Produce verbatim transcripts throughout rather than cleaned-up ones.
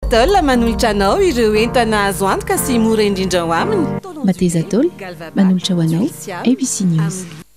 Matezatol manolotra anao ireo entana azo antoka sy mora indrindra ho aminy. Matezatol manolotra ho anao A B C News.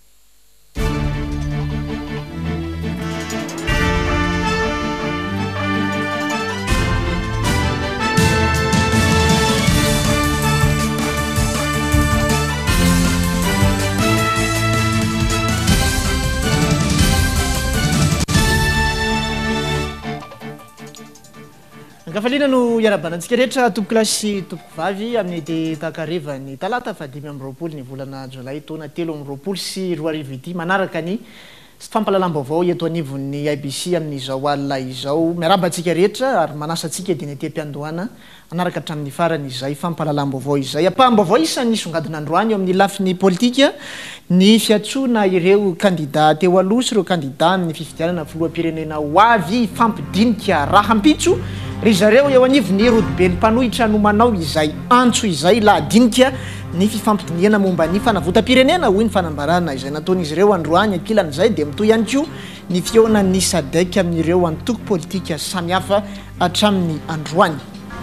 Angafaliana no iarabanantsika rehetra tompoko lasy tompoko vavy amin'ny dia takareva ny talata fadimy amby roapolo ny volana jolay taona telo amby roapolo sy roa arivo ity manaraka ny fampalalam-baovao eto anivon'ny I B C amin'izao alina izao. Miarabantsika rehetra ary manasa antsika dia ny aty am-piandohana anaraka hatramin'ny farany izay fampalalam-baovao izay. Ampaham-baovao isan'ny songadina androany eo amin'ny lafiny politika ny fiatsoana ireo kandida teo aloha sy ireo kandida amin'ny fifidianana filoham-pirenena ho avy fampidinika rahampitso ry zareo eo anivon'ny rodiben'ny mpanohitra no manao izay antso izay lahadinika ny fifampidiniana momba ny fanavotam-pirenena hoy ny fanambarana izay nataon'izy ireo androany ankilan'izay dia mitoy ihany koa ny fihaonan'ny sadek amin'ireo antoko politika samihafa hatramin'ny androany.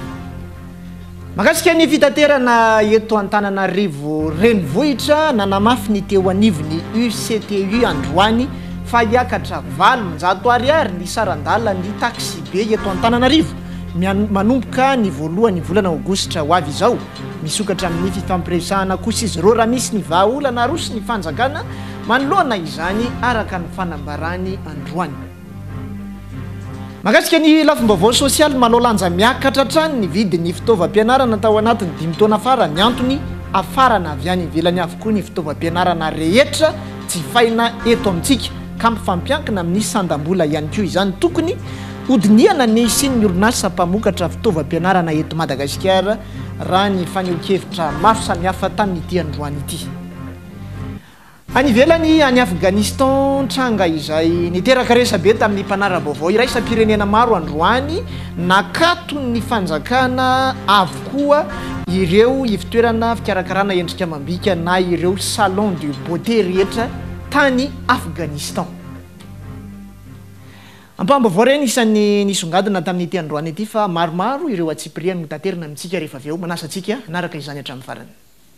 Mahakasika ny fitaterana eto Antananarivo renivohitra nanamafy ny teo anivon'ny U C T U androany fa hiakatra valonjato ariary ny sarandala ny taxi be eto Antananarivo manomboka ny voalohany volana aogositra ho avy izao. Misokatra amin'ny fifampiresahana kosa izy ireo raha misy ny vahaolana roa sy ny fanjakana manoloana izany araka ny fanambarany androany. Mahakasika ny lafim-baovao sosialy manao lanja miakatra hatrany ny vidin'ny fitaovam-pianarana tao anatin'ny dimy taona farany antony afarana avy any ivelany avokoa ny fitaovam-pianarana rehetra jifaina eto amintsika ka mifampiankina amin'ny sandam-bola ihany koa izany tokony hodiniana ny siny orinasa mpamokatra fitaovam-pianarana eto Madagasikara raha ny faneho-kevitra maro samihafa tamin'ity androany ity. Any ivelany any Afghanistan tranga izay niteraka resabe tamin'ny mpanara-baovao iraisam-pirenena maro androany nakaton'ny fanjakana avokoa ireo ifitoerana fikarakarana endrika amam-bika na ireo salon de beauté rehetra tany Afghanistan. Ampaham-baovao reny isan'ny nisongadina tamin'ity androany ity fa maromaro ireo atsipiriany mitaterina amintsika rehefa avy eo manasa antsika naraka izany hatramin'ny farany.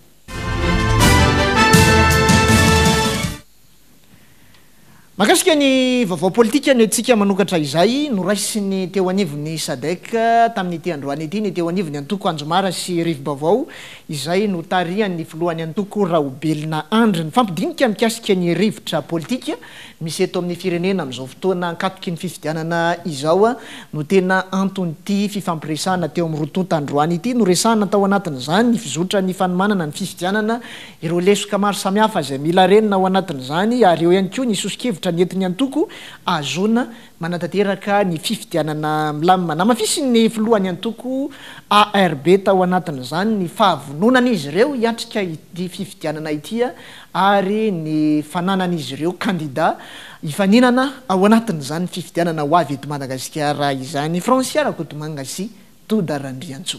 Mahakasika ny vaovao politika ny antsika manokatra izay noraisiny teo anivon'ny sadek tamin'ity androany ity ny teo anivon'ny antoko Anjomara sy Rivo-Baovao izay notarian'ny filohan'ny antoko Raobelina Andry ny fampidinika mikasika ny rivotra politika misy eto amin'ny firenena amin'izao fotoana ankatoky ny fifidianana izao no tena antonyity fifampiresahana teo amin'ny rotonta androany ity no resahana tao anatin'izany ny fizotra ny fanomanana ny fifidianana ireo lesoka maro samihafa izay mila renina ao anatin'izany ary eo ihany koa ny sosikevitra ny entiny antoko azona manatanteraka ny fifidianana milamina namafisy ny filohan'ny antoko A R B tao anatin'izany ny fahavononan'izy ireo hiatrika ity fifidianana ity ary ny fananan'izy ireo kandida hifaninana ao anatin'izany fifidianana ho avy eto Madagasikara izany. Franciara Kotomanga sy Toda Randriantso.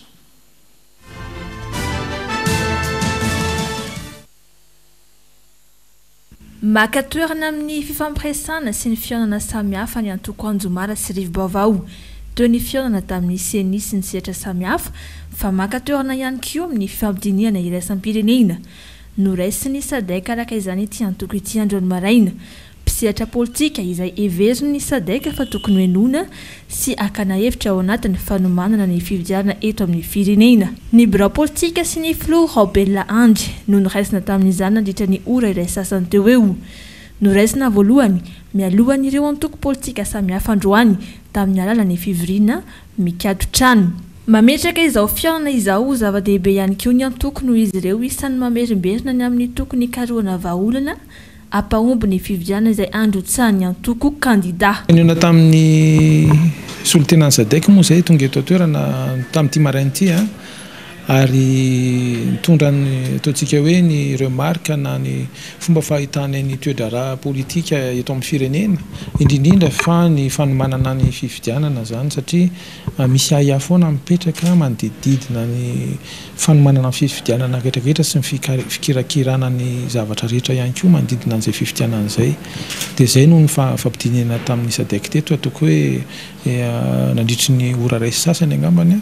Maka toerana amin'ny fifampiresahana sy ny fihaonana samihafa ny antoko Anjomara sy Rivo-Baovao toy ny fihaonana tamin'ny seni sy ny sehatra samihafa fa maka toerana ihany koa amin'ny fifampidiniana iraisam-pirenena noraisiny sadek araka izany ity antoko ity androany maraina. Mpisehatra politika izay everiny sadek fa tokony hoenona sy akana hevitra ao anatin'ny fanomanana ny fifidianana eto amin'ny firenena. Ny birao politika sy ny filoha Raobelina Andry no noraisina tamin'izany nandritra ny ora iray sasany teo eo. Noraisina voalohany mialohan'ireo antoko politika samihafa androany tamin'ny alalan'ny fivoriana mikado trano. Mametraka izao fihaonana izao zava-dehibe ihany koa ny antoko noho izy ireo isan'ny mamerimberina ny amin'ny tokony karohana vahaolana ampahomby ny fifidianana izay androtsahan'ny antoko kandida. Niona tamin'ny solotenan'ny sadek moa izay tonga eto toerana tamin'ity maraina ity ary mitondra ny ataontsika hoe ny remarque na ny fomba fahitana ny toedrara politika eto amin'ny firenena indrindrindra fa ny fanomanana ny fifidianana zany satria misy aia foana mipetraka manodidididina ny fanomanana ny fifidianana rehetrarehetra sy ny fikirakirana ny zavatra rehetra ihany koa manodidina an'izay fifidianana izay dia zay no ny fampidinena tamin'ny sadek teto ataoko hoe nandritry ny ora raisy sasany angambany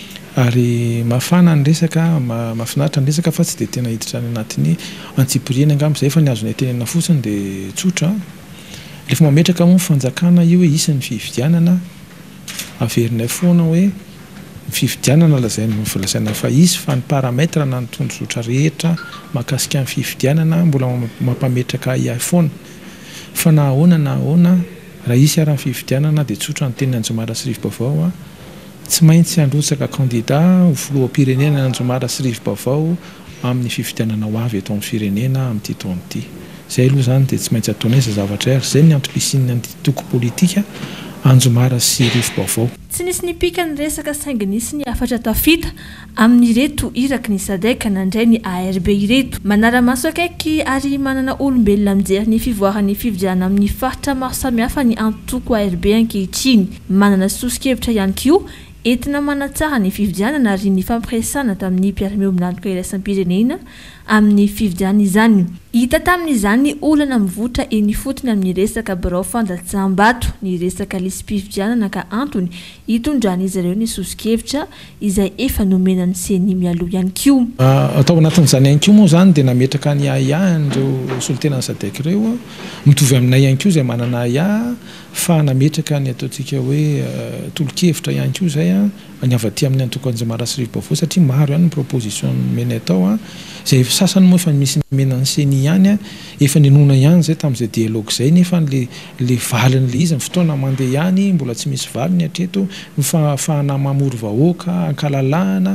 ary mafana ny resaka mafinaritra ny resaka fa tsy dia tena hiditra any anatin'ny antsipiriana angamba zay fa ny azonay tenena fotsiny dia tsotra rehefa mametraka moa fanjakana io hoe isan'ny fifidianana averinay foana hoe fifidianana lazainy milazaina fa izy fa ny parametra na ny tondrozotra rehetra mahakasika ny fifidianana mbola mampametraka ihany foana fa na ahoana na ahoana raha isy ara ny fifidianana dia tsotra ny teniny Anjomara sy Rivo-Bavao a tsy maintsy androtsaka candidat ho filoham-pirenena Anjomara sy Rivo-Bavao amin'ny fifidianana ho avy eto amin'ny firenena amin'ity taona ity. Zay aloha zany dia tsy maintsy ataonay izay zavatra ary zay ny antom-pisiany antoko politika Anjomara sy Rivo-Bavao. Tsy nisy nipika ny resaka saingy nisy ny afatra tafita amin'ireto iraky ny sadek nandray ny A R B ireto manara-maso akaiky ary manana olombelona mijery ny fivoarany fividiana amin'ny faritra maro samihafa ny antoko A R B ankehitriny manana sosikevitra ihany koa entina manatsara ny fividianana ary ny fampiresana tamin'ny mpiara-miombonantoka iraisam-pirenena amin'ny fividiana izany. Hita tamin'izany ny olana mivoatra eny fotony amin'ny resaka birao fandatsam-bato ny resaka lisym-pividianana ka antony hitondran'izy ireo ny sosikevitra izay efa nomenany seny mialoha ihany koa. Atao anatin'izany ihany koa moa zany dia nametraka ny aia ireo solitenan'ny sadek ireo mitovy aminay ihany koa izay manana aia fa nametraka ny ataontsika hoe tolo-kevitra ihany koa zay ny avy aty amin'ny antoko Anjomara sy Rivo-Bavao satria maro ihany ny proposition menay tao zay sasany moa efa misy menany seny ihany efa ninona ihany zay tamin'izay dialogue zay nefa le le valiny le izy ny fotoana mandeha ihany mbola tsy misy valiny hatreto fahana mamory vahoaka ankalalahana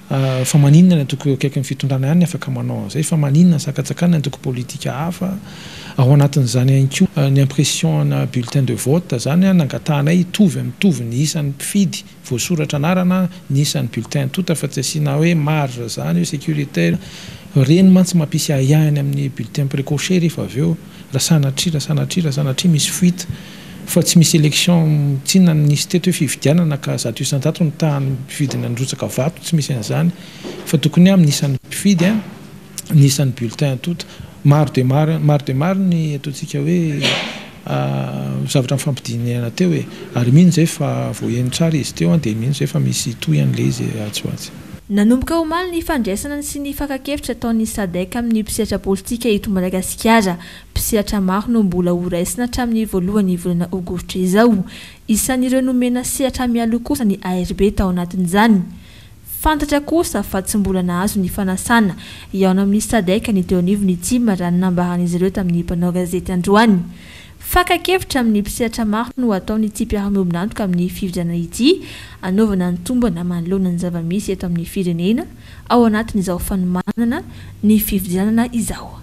fa maninona ny antoko akaiky ny fitondrana ihany afaka manao zay fa maninona sakatsakana ny antoko politika hafa ao anatin'izany ihany koa ny impression na bulletin de vote zany nangatahanay tovy mitovy ny isan'ny mpifidy voasoratra anarana ny isan'ny bulletin tota fa tsy asiana hoe marge zany hoe sécuritaire reny mantsy mampisy ahihany amin'ny bulletin précoché rehefa avy eo raha sanatria raha sanatria raha sanatria misy fuite fa tsy misy élection tsinona nisy teto hoe fividianana ka zato isan-tato ny tahany mpifidina androtsaka vato tsy misy an'izany fa tokony amin'ny isan'ny mpifidy ny isan'ny bulletin tota maro de maro maro de maro ny ataontsika hoe zavatra mifampidinana teo hoe ary mino zay fa voaheny tsara izy teo dia mino zay fa misy toy an'le izy atsoatsy. Nanomboka omaly ny fandraisana sy ny fankakevitra ataon'ny sadek amin'ny mpisehatra politika eto Madagasikara. Mpisehatra maro no mbola ho raisina hatramin'ny voalohany volana aogositra izao. Isan'ireo nomena sehatra mialoha kosa ny A R B tao anatin'izany. Fantatra kosa fa tsy mbola nahazo ny fanasana iaona amin'ny sadek ny teo anivony ity raha nambaran'izy ireo tamin'ny mpanao gazety androany. Fankakevitra amin'ny mpisehatra maro no ataony ity mpiara-miombonantoka amin'ny fividianana ity anaovana ny tombana manoloana ny zava-misy eto amin'ny firenena ao anatin'izao fanomanana ny fividianana izao.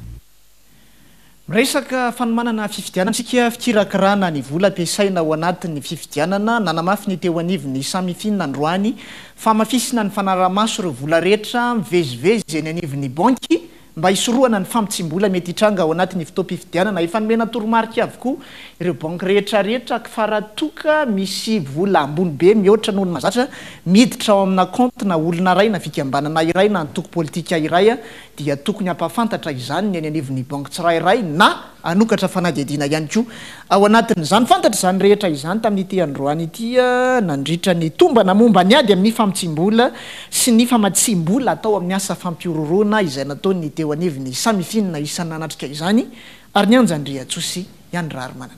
Miresaka fanomanana fifidianana sika fikirakirana ny vola ampiasaina ao anatin'ny fifidianana nanamafy ny teo anivony Samy Finina androany fa mafisina ny fanaramaso ireo vola rehetra mivezivezy eny anivony banky mba hisoroana ny fampitsim-bola mety hitranga ao anatin'ny fotoam-pifidianana efa nomena toromarika avokoa ireo banky rehetra rehetra faratoka misy vola ambony be mihoatra noho ny mazatra miditra ao amina compte na olona iray na fikambanana iray na antoko politika iray dia tokony hampafantatra izany ny eny anivony banky tsirairay na anokatra fanadihadiana ihany koa ao anatin'izany fantatra izany rehetra izany tamin'ity androany ity nandritra ny tombana momba ny ady amin'ny fampitsim-bola sy ny famatsim-bola atao amin'ny asa fampiororona izay nataony teo anivony Samy Finina isan'ny nanatrika izany ary ny Anjandria Tsosy ihany rary manana.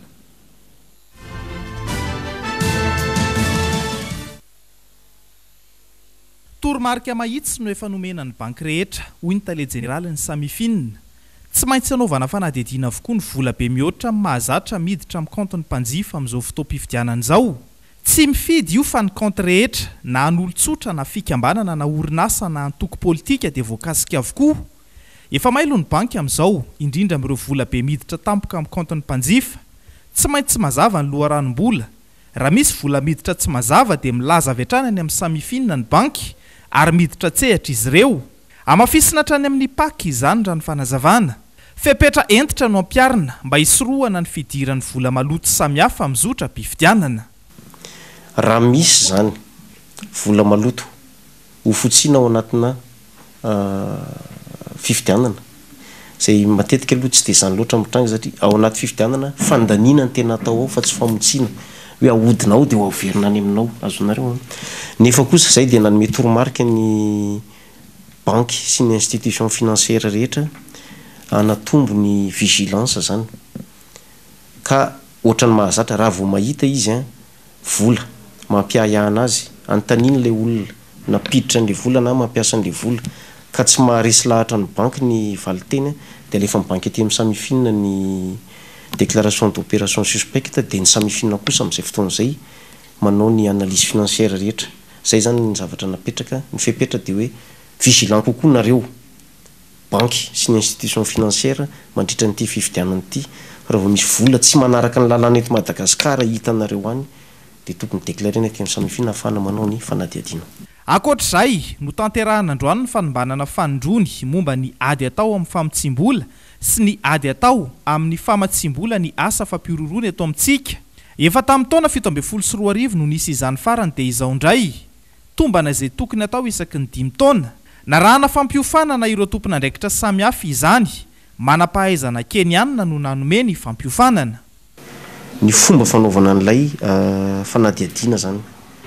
Toromarika mahitsy no efa nomena ny banky rehetra hoy ny tale jeneraly ny Samy Finina. Tsy maintsy anaovana fanadihadiana avokoa ny vola be mihoatra mahazatra miditra amin'ny compte ny mpanjifa amin'izao fotoam-pifidianana izao. Tsy mifidy io fa ny compte rehetra na an'olon-tsotra na fikambanana na orinasa na antoko politika dia voakasika avokoa. Efa mailo ny banky amin'izao indrindra amin'ireo vola be miditra tampoka amin'ny compte ny mpanjifa. Tsy maintsy tsy mazava ny loharanom-bola. Raha misy vola miditra tsy mazava dia milaza avy hatrany any amin'ny Samy Finina ny banky ary miditra tsehatra izy ireo amafisina hatrany amin'ny paky izany raha ny fanazavana fepetra entitra no ampiarina mba hisorohana ny fidiran'ny vola maloto samihafa mizotra mpifidianana raha misy zany vola maloto ho fotsiana ao anatina fifidianana zay matetika aloha tsy de zany loatra mitranga satria ao anaty fifidianana fandanina ny tena atao ao fa tsy famotsiana hoe ahodinao de ho averina any aminao azonareo nefa kosa zay de nanome toromarika ny banky sy ny institution financière rehetra anatombo ny vigilance zany ka ohatrany mahazatra raha vao mahita izy a vola mampiahana azy antaniny le olona napiditra an'le vola na mampiasa an'le vola ka tsy maharesy lahatra ny banky ny valiteny de alefa ny banky aty misamifina ny déclaration d'opération suspecte de ny samifina kosa amin'izay fotoana zay manao ny analyse financière rehetra zay zany ny zavatra napetraka ny fepetra de hoe vigilant kokoa nareo banky sy ny institution financière mandritra nyity fifidianana ity raha vao misy vola tsy manaraka ny lalàna eto Madagasikara hitanareo any de tokony déclarena ty samifina afana manao ny fanadiadiana akoatr'izay no tanterahana androany ny fanombanana fanondrony momba ny ady atao amin'ny famitsim-bola sy ny ady atao amin'ny famatsim-bola ny asa fampiororona eto amintsika efa tamin'ny taona fito amby folo sy roa arivo no nisy izany farany de izao indray tombana izay tokony atao isaky ny dimy taona narahana fampiofanana ireo tompon'andraikitra samihafa izany manam-pahaizana kenianina no nanome ny fampiofanana ny fomba fanaovana an'ilay fanadiadiana zany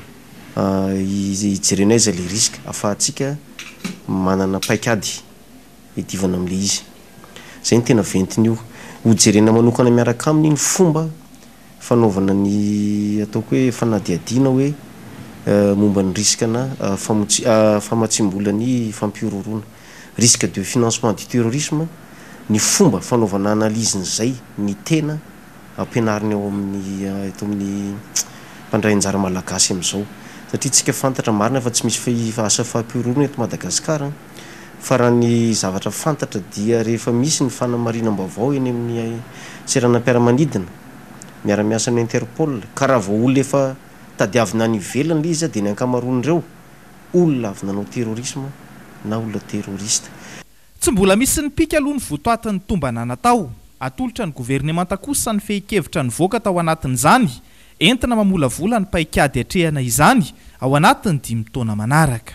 ijerenay zay le risque afahantsika manana paikady idivana amin'le izy zay ny tena ventiny io hojerena manokana miaraka aminy ny fomba fanaovana ny ataoko hoe fanadiadiana hoe momba ny risque na famatsim-bola ny fampiororona risque de financement du terrorisme ny fomba fanaovana analyse zay ny tena ampianariny ao amin'ny eto amin'ny mpandray anjara malagasy amin'izao satria tsika fantatra marina fa tsy misy asa fampiororona eto Madagasikara fa raha ny zavatra fantatra dia rehefa misy ny fanamarinam-baovao eny amin'ny seranam-piaramanidina miara-miasa amin'ny Interpol ka raha vao olona efa tadiavina any ivelany le izy de ny ankamaroan'ireo olona avy nanao terrorisme na olona terroriste tsy mbola misy ny pika aloha ny votoatin'ny tombana natao atolotra ny gouvernemanta kosa ny fehikevitra ny voaka tao anatin'izany entina mamolavola ny paikady atrehana izany ao anatin'ny dimy taona manaraka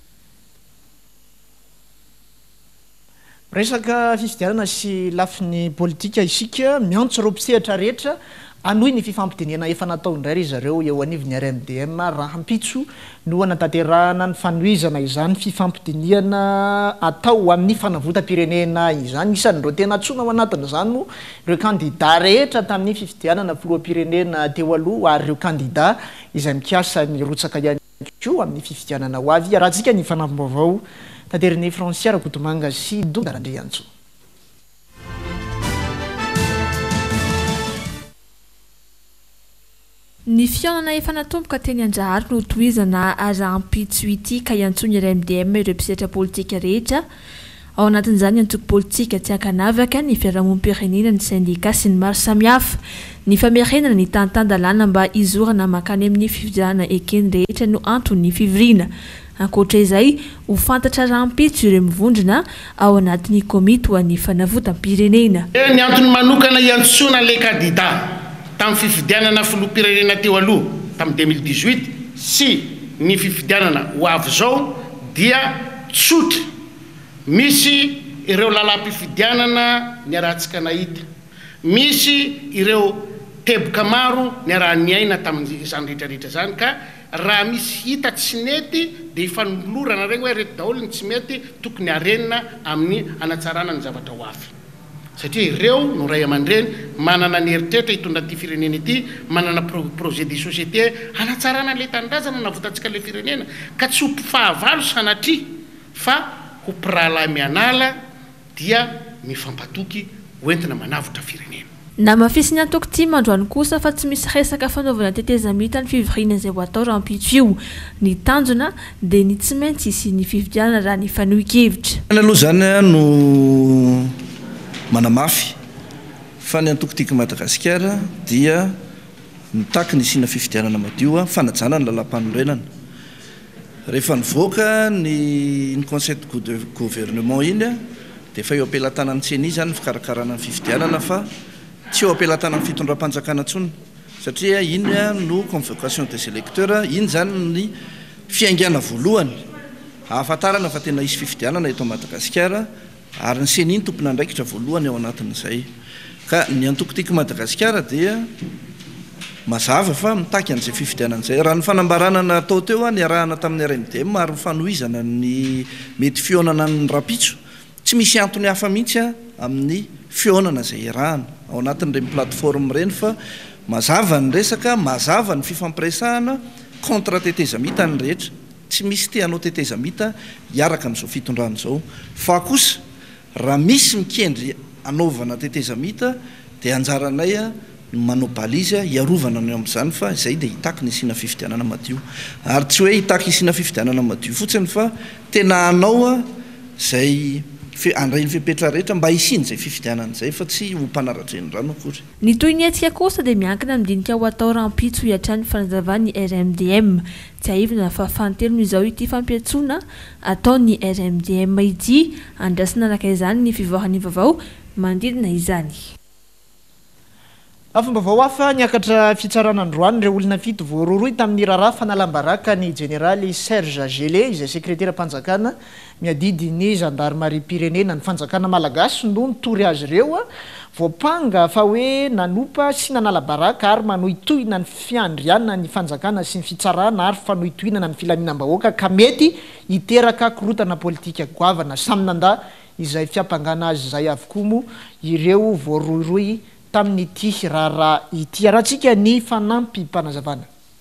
resaka fifidianana sy lafiny politika isika miantso reo mpisehatra rehetra anohy ny fifampidiniana efa natao indray ry zareo eo anivony R M D M raha hampitso no anatanterahana ny fanohizana izany fifampidiniana atao amin'ny fanavotam-pirenena izany isan'ireo tena antsona ao anatin'izany no ireo kandida rehetra tamin'ny fifidianana filoham-pirenena teo aloha ary ireo kandida izay mikasa ny rotsaka ihany koa amin'ny fifidianana ho avy raha tsika ny fanamboavao tanteriny Franciara Kotomanga sy Dondarandre Antso. Ny fiainana efa natomboka teny Andrahary no tohizana arahampitso ity ka iantsony R M D M ireo mpisehatra politika rehetra ao anatin'izany antoko politika tsy ankanavaka ny fiarahamonim-pirenena ny sindika sy ny maro samihafa ny famerenana ny tantandalàna mba izorana makany amin'ny fifidianana ekeny rehetra no antony fivoriana ankoatra izay ho fantatra rahampitso ireo mivondrona ao anatin'ny komity ho an'ny fanavotam-pirenena ny antony manokana iantsona le kandida tamin'ny fifidianana filoham-pirenena teo aloha tamin'ny deux mille dix-huit sy ny fifidianana ho avy zao dia tsotra misy ireo lalam-pifidianana ny arahantsika nahita misy ireo teboka maro ny arahan'ny aina tamin'izany rehetrarehetra zany ka raha misy hita tsy mety dia ifanolorana regny hoe reto daholo ny tsy mety tokony harenina amin'ny anatsarana ny zavatra ho avy satria ireo no ray aman-dreny manana ny heritreritra hitondra ty firenena ity manana projet de société anatsarana le tanindrazana na votantsika le firenena ka tsy ho mpifahavalo sanatria fa ho mpirahalahy mianala dia mifampatoky hoentina manavotra firenena na mafisy ny antoko ty mandroany kosa fa tsy misy resaka fanaovana tetezamita ny fivoriana izay ho atao rahampitso io ny tanjona dia ny tsy maintsy isy ny fifidianana raha ny fanohi-kevitra aloha zany no manamafy fa ny antoko tiky Madagasikara dia mitaky ny sina fifidianana madio fanajana ny lalam-panorenana rehefa nivoaka ny ny conseil de gouvernement iny a dia efa eo ampelatana ny tseny izy zany fikarakarana ny fifidianana fa tsy eo ampelatana ny fitondram-panjakana ntsony satria iny a no convocation des électeurs iny zany ny fiaingana voalohany hahafantarana fa tena isy fifidianana eto Madagasikara ary ny seny iny tompona andraikitra voalohany ao anatin'izay ka ny antokotiko Madagasikara dia mazava fa mitaky an'izay fifidianan'izay raha ny fanambarana natao teo a ny arahana tamin'ny R M D M ary ny fanohizana ny mety fionana ny rapitso tsy misy antony hafa mihitsy a amin'ny fionana izay arahana ao anatin'ireny plateforme ireny fa mazava ny resaka mazava ny fifampiresahana contre tetezamita ny rehetra tsy misy te hanao tetezamita hiaraka amin'izao fitondrana izao fa kosa raha misy mikendry anaovana tetezamita dia anjaranay a manao balizy hiarovana ny amin'izany fa izay dia hitaky ny isina fifidianana madio ary tsy hoe hitaky isina fifidianana madio fotsiny fa tena anao a izay andrainy fipetra rehetra mba hisiny izay fifidianan'izay fa tsy ho mpanaratreny rano akory ny toy ny etsika kosa dia miankina mindinika ho atao rampitso hiatrany fanazavany R M D M tsy aivina fa fantelo izao ity fampiatsoana ataony R M D M ity andrasina araka izany ny fivoahany vaovao mandidina izany. Afam-baovao hafa niakatra fitsarana androany ireo olona fito voaroroy tamin'ny raharaha fanalambaraka ny generaly Serge Gélé izay sekretera mpanjakana miadidy ny gendarmerie pirenena ny fanjakana malagasy no nitory azy ireo voapanga fa hoe nanompa sy nanalabaraka ary manohitohina ny fiandriana ny fanjakana sy ny fitsarana ary fanohitohinana ny filaminam-bahoaka ka mety hiteraka korotana politika goavana samy nanda izay fiampangana azy izay avokoa mo ireo voaroroy tamin'ity raharaha ity arahantsika ny fanampy mpanazavana.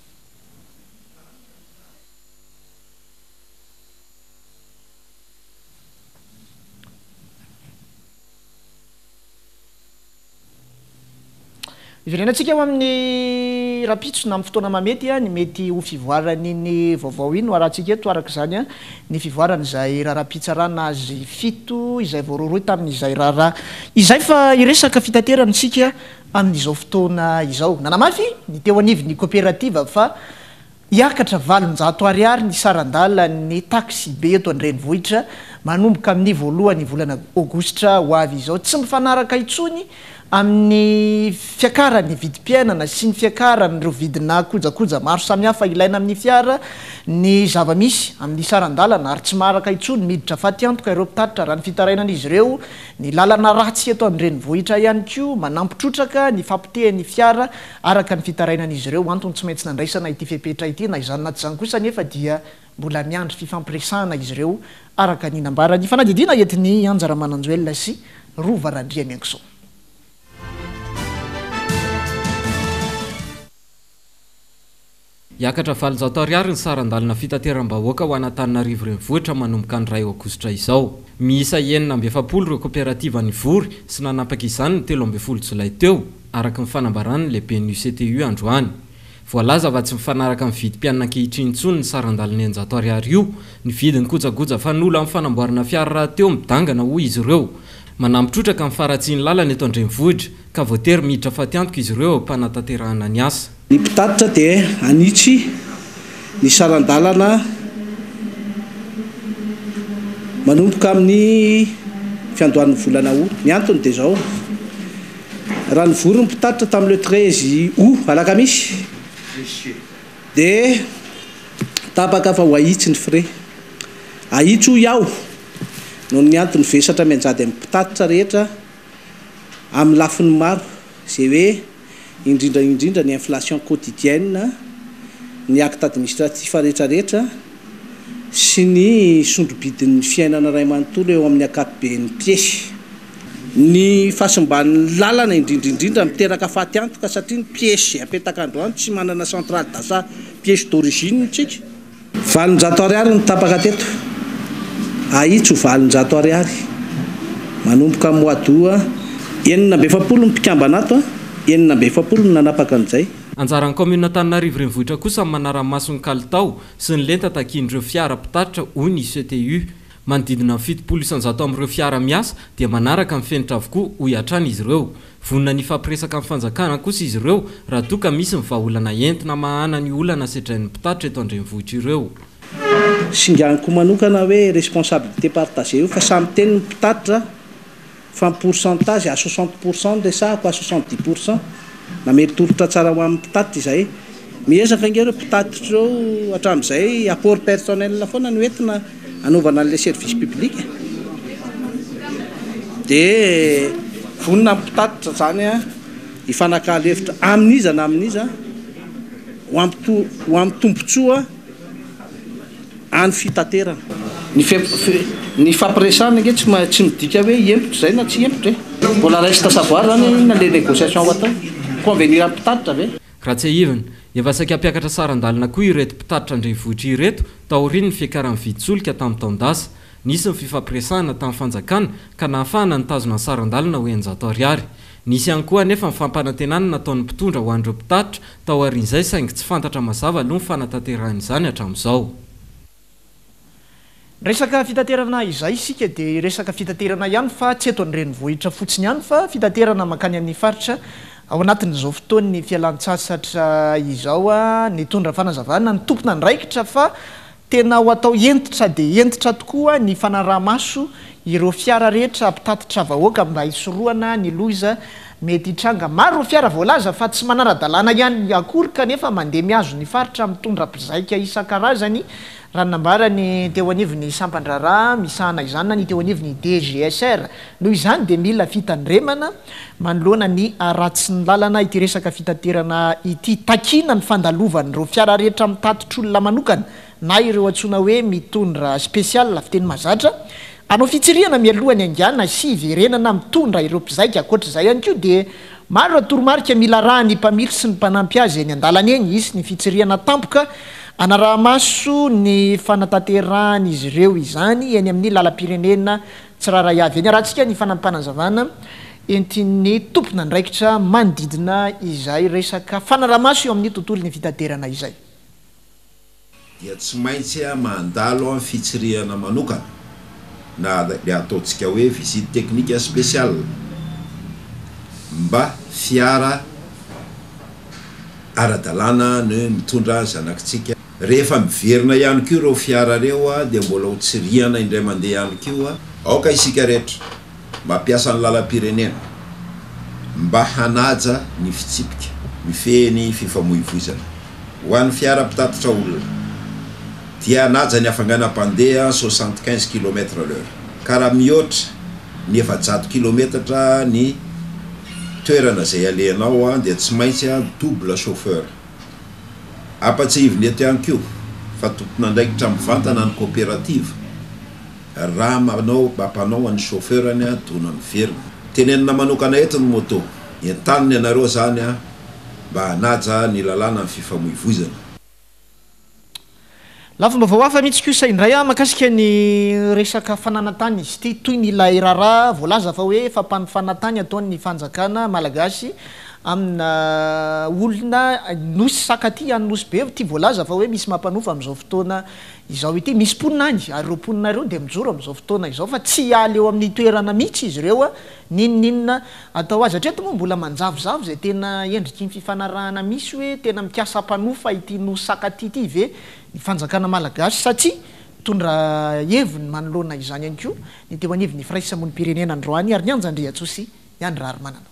Iverenantsika eo amin'ny rapitso na amin'ny fotoana mamety a ny mety ho fivoarany ny vaovao iny no arahantsika eto araka izany a ny fivoarany izay raharaha-pitsarana azy fito izay voaroroy tamin'izay raharaha izay fa iresaka fitaterantsika amin'izao fotoana izao nanamafy ny teo anivy ny coopérative fa hiakatra valonjato ariary ny sarandala ny taxi be eto an-drenivohitra manomboka amin'ny voalohany volana aogositra ho avy izao tsy mifanaraka itsony amin'ny fiakarany vidim-piainana sy ny fiakarany ireo vidina kojakoja maro samihafa ilaina amin'ny fiara ny zava-misy amin'ny sarandalana ary tsy maraka itsony miditra fatiantoka ireo mpitatitra raha ny fitarainan'izy ireo ny lalana ratsy eto an-drenivohitra ihany koa manampitrotraka ny fampitehan'ny fiara araka ny fitarainan'izy ireo antony tsy maintsy nandraisana ity fepetra ity na izany naty izany kosa nefa dia mbola miandry fifampiresahana izy ireo araka ny nambarany fanadidina entiny anjara mananjoelona sy rova randria miankiso. Hiakatra valonjato ariary ny sarandalina fitateram-bahoaka ho an'Antananarivo renivohitra manomboka ny ray aogositra izao. Miisa enina amby efapolo ireo kooperativa nivory sy nanapaka izany ny telo amby folo jolay teo araka ny fanambarany lehibe ny U C T U androany. Voalaza fa tsy mifanaraka amin'ny vidim-pianana ankehitriny intsony ny sarandalina eninjato ariary io, ny vidiny kojagoja fanolo amin'ny fanamboarana fiara raha teo midangana hoy izy ireo. Manampitrotraka amin'ny faratsiany lalana eto an-drenivohitra ka voatery miditra fatiantoka izy ireo mpanataterahana ny asa. Ny mpitatitra dia anitsy ny sarandalana manomboka amin'ny fiandohan'ny volana août. Ny antony dia izao, raha nivory ny mpitatitra tamin'le treize août alakamisy dia tapaka fa ho ahitsy ny frais ahitsy ho iaho noho ny antony vesatra mianjady amin'ny mpitatitra rehetra amin'ny lafiny maro izay hoe indrindra indrindra ny inflation quotidienne, ny acte administratif rehetrarehetra sy ny sondrobidin'ny fiainana ray manontolo eo amin'ny akapobean'ny piesy. Ny fahasimban'ny lalana indrindrindrindra miteraka fatiantoka satria ny piesy apetaka androany tsy manana centrale d'achat piesy d'origine tsika. Valonjato ariary ny tapaka teto, ahitsy ho valonjato ariary manomboka amin'ny mois d'août enina amby efapolo ny mpikambana ato enina amby efapolo ny nanapaka an'izay. Anjaran'ny commune Antananarivo renivohitra kosa manara-masony kalitao sy ny lenta takian'ireo fiara mpitatitra hoy ny U C T U. Manodidina amin'ny fitopolo isanjato amin'ireo fiara miasa dia manaraka amin'ny fenitra avokoa ho hiatrany izy ireo. Vonona ny fampiresaka amin'ny fanjakana kosa izy ireo raha toa ka misy ny vahaolana entina mahana ny olana sedrain'ny mpitatitra eto an-drenivohitra ireo. singaniko manokana hoe responsabilité partagée io fa samy teny mpitatitra fa pourcentage à soixante pour cent de sahako à soixante-dix pour cent na mety torotra tsara ho amin'ny mpitatitra izay miezaka inge reo mpitatitra reo hatramin'izay apport personnel foana no entina anaovana an'le service public dia vonina mpitatitra zany a hifanakahylevitra amin'iza na amin'iza ho ampito- ho amin'ny tombontsoa any fitaterana ny fe- ny fampiresana nge tsy ma- tsy midika hoe hiempitra zay na tsy hiempitra e mbola reste à savoir zany na le négociation ho atao convenir amin'ny mpitatitra ve raha tsy ahivana efa saika hampiakatra saran-dalina koa ireto mpitatitra andrenivohitra ireto taoriny ny fiakaran'ny viditsolika tamin'ny taondasa nisy ny fifampiresahana tamin'ny fanjakana ka nahafahana nitazona ny saran-dalina ho enjato ariary nisy ihany koa nefa mifampanantenana nataon'ny mpitondra ho andreo mpitatitra tao aorian'izay saingy tsy fantatra mazava aloha ny fanatanterahanyizany hatramin'izao resaka fitaterana izay isika dia resaka fitaterana ihany fa tsy eto andrenivohitra fotsiny ihany fa fitaterana makany amin'ny faritra ao anatin'izao fotoany fialan-tsasatra izao a nitondra fanazavana ny tompona ndraikitra fa tena ho atao entitra dia entitra tokoa ny fanaraha-maso ireo fiara rehetra mpitatitra vahoaka mba hisoroana ny loza mety hitranga maro fiara voalaza fa tsy manara-dalàna ihany akory kanefa mandeha miazo ny faritra mitondra mpizaika isan-karazany raha nambarany teo anivony sampandraraha misahana izany ny teo anivony D G S R noho izany dia mila fitandremana manoloana ny ratsy ny lalana ity resaka fitaterana ity takina ny fandalovan'ireo fiara rehetra mitatitr'olona manokana na ireo antsoina hoe mitondra spesial fiteny mazatra anao fitsiriana mialohany angana sy iverenana mitondra ireo mpizaika akoatr'izay ihany koa dia maro atoromarika mila raha ny mpamily sy ny mpanampy azy eny an-dalana eny isy ny fitsiriana tampoka anaraha-maso ny fanatanterahany izy ireo izany eny amin'ny lalam-pirenena tsiraray avy eny rahantsika ny fanampanazavana entin'ny tompona ndraikitra manodidina izay resaka fanaraha-maso eo amin'ny tontolo ny fitaterana izay dia tsy maintsy a mandalo amin'ny fitsiriana manokana na le ataontsika hoe visite technique spéciale mba fiara ara-dalàna no mitondra zanakitsika rehefa miverina ihany koa ireo fiara reo a dia mbola ho tsiriana indray mandeha ihany koa a aoka isika rehetra mampiasa ny lalam-pirenena mba hanaja ny fitsipika mifehny fifamoivoizana ho an'ny fiara mpitatitra olona dia hanaja ny hafanganam-pandeha soixante-quinze kilomètres à l'heure ka raha mihoatra ny efajato kilometatra ny toerana zay alehanao a dia tsy maintsy a double chauffeur apatsihiviny eto ihany koa fa tompona ndraikitra mivantana ny coopérative raha manao mampanao any chauffeurany a tona ny verina tenenina manokana eto ny moto entaniny anareo zany a mba hanaja ny lalàna ny fifamoivoizana lafomba vaoafa mihitsy kosa indray a makasika ny resaka fananantany izy ty toy ny ilay raharaha voalaza fa hoe fampanofanantany ataony fanjakana malagasy amina olona nosy sakaty anynosy be ty voalaza fa hoe misy mampanofa amin'izao fotoana izao ity misy ponina any ary reo ponina reo dia mijoro amin'izao fotoana izao fa tsy haly eo amin'ny toerana mihitsy izy ireo a ninoninona atao azy hatreto moa mbola manjavozavo zay tena endriky ny fifanarahana misy hoe tena mikasa mpanofa ity nosy sakaty ity ve ny fanjakana malagasy satria mitondra heviny manoloana izany ihany koa ny teo anivy ny firaisamony pirenena androany ary ny anjandrehatsosy ihany rary manana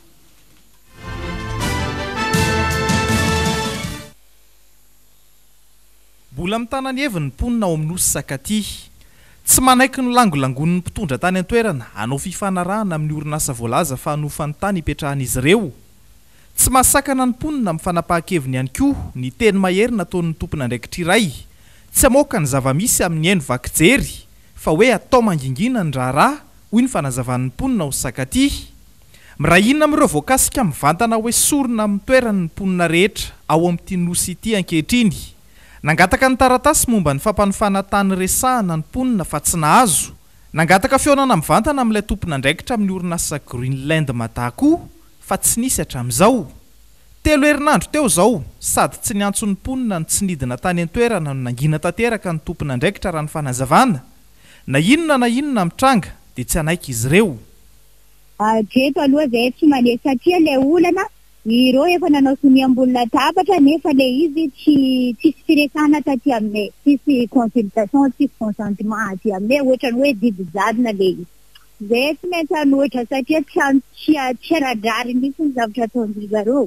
mbola mitanany heviny mponina ao amin'ny osy sakaty tsy manaiky ny langolangon'ny mpitondra tany an-toerana anao fifanarahana amin'ny orinasa voalaza fa hanofany tany hipetrahan'izy ireo tsy masakana ny mponina mifanapahan-keviny ihany koa ny teny mahery nataon'ny tompona ndraikitra iray tsy hamoaka ny zava-misy amin'ny haino vakijery fa hoe atao mangingina ny raharaha hoy ny fanazavan'ny mponina ao sakaty mirahinona amin'ireo voakasika mivantana hoe sorona amin'ny toerany ny mponina rehetra ao amin'ity nosy ity ankehitriny nangataka ny taratasy momba ny fampanofana tany resahana ny mponina fa tsy nahazo nangataka fionana mivantana amin'ilay tompona ndraikitra amin'ny orinasa Greenland Matako fa tsy nisy hatramin'izao telo herinandro teo zao sady tsy niantso ny mponina ny tsy nidina tany an-toerana no nangina tanteraka ny tompona ndraikitra raha ny fanazavana na inona na inona mitranga dia tsy anaiky izy ireo hatreto aloha zay tsy maneho satria ilay olana ireo efa nanao soniam-bolona tapatra nefa le izy tsy tsisy firesana taty aminay, tsisy consultation, tsisy consentement aty aminay, ohatrany hoe didijadona le izy. Zay tsy maintsy anohitra satria tsy tsy aradrary mihitsy ny zavatra ataon'ry zareo.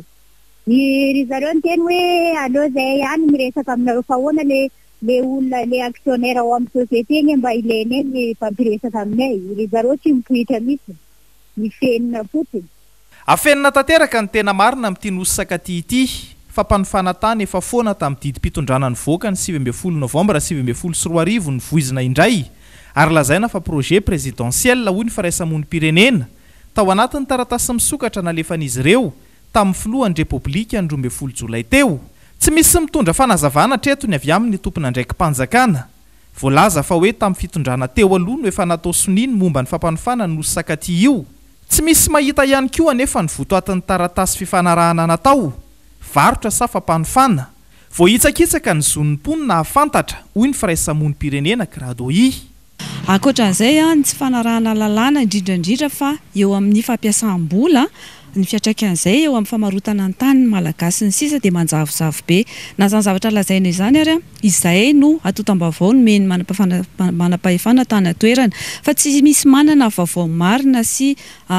Ry zareo ny teny hoe aleo zay ihany miresaka aminareo fa ahoana le le olona le actionnaire ao amin'ny société ny mba ilainy ny mpampiresaka aminay. Ry zareo tsy mipoitra mihitsy, mifenina fotsiny. Afenina tanteraka ny tena marina amin'ity nosaka ty ity fa mpanofana tany efa foana tamin'ny didim-pitondrana ny voaka ny sivy ambin'ny folo novambra sivy ambin'ny folo sy roa arivo ny voizina indray ary lazaina fa projet présidentiel hoy ny firaisamonim-pirenena tao anatin'ny taratasy misokatra nalefan'izy ireo tamin'ny filohan'ny repoblika ny roa ambin'ny folo jolay teo. Tsy misy mitondra fanazavana treto ny avy amin'ny tompona ndraiky mpanjakana. Voalaza fa hoe tamin'ny fitondrana teo aloha no efa natao soniny momba ny fampanofana ny nosaka ty io. Tsy misy mahita ihany koa anefa ny voto atin'ny taratasy fifanarahana natao. Varotra sa fampanofana. Voahitsakitsaka ny zonimponina ahafantatra hoy ny firaisamonim-pirenena Kradoi. Ankoatran'izay a ny tsy fanarahana lalàna indrindrandrindra fa eo amin'ny fampiasam-bola ny fiatraikan'izay eo amin'ny famarotana ny tany malagasy ny sisa dia manjavozavo be. Na zany zavatra lazaina izany ary izay no atotam-baovao no meny manam-pahefana tany atoerana fa tsy misy manana vaovao marina sy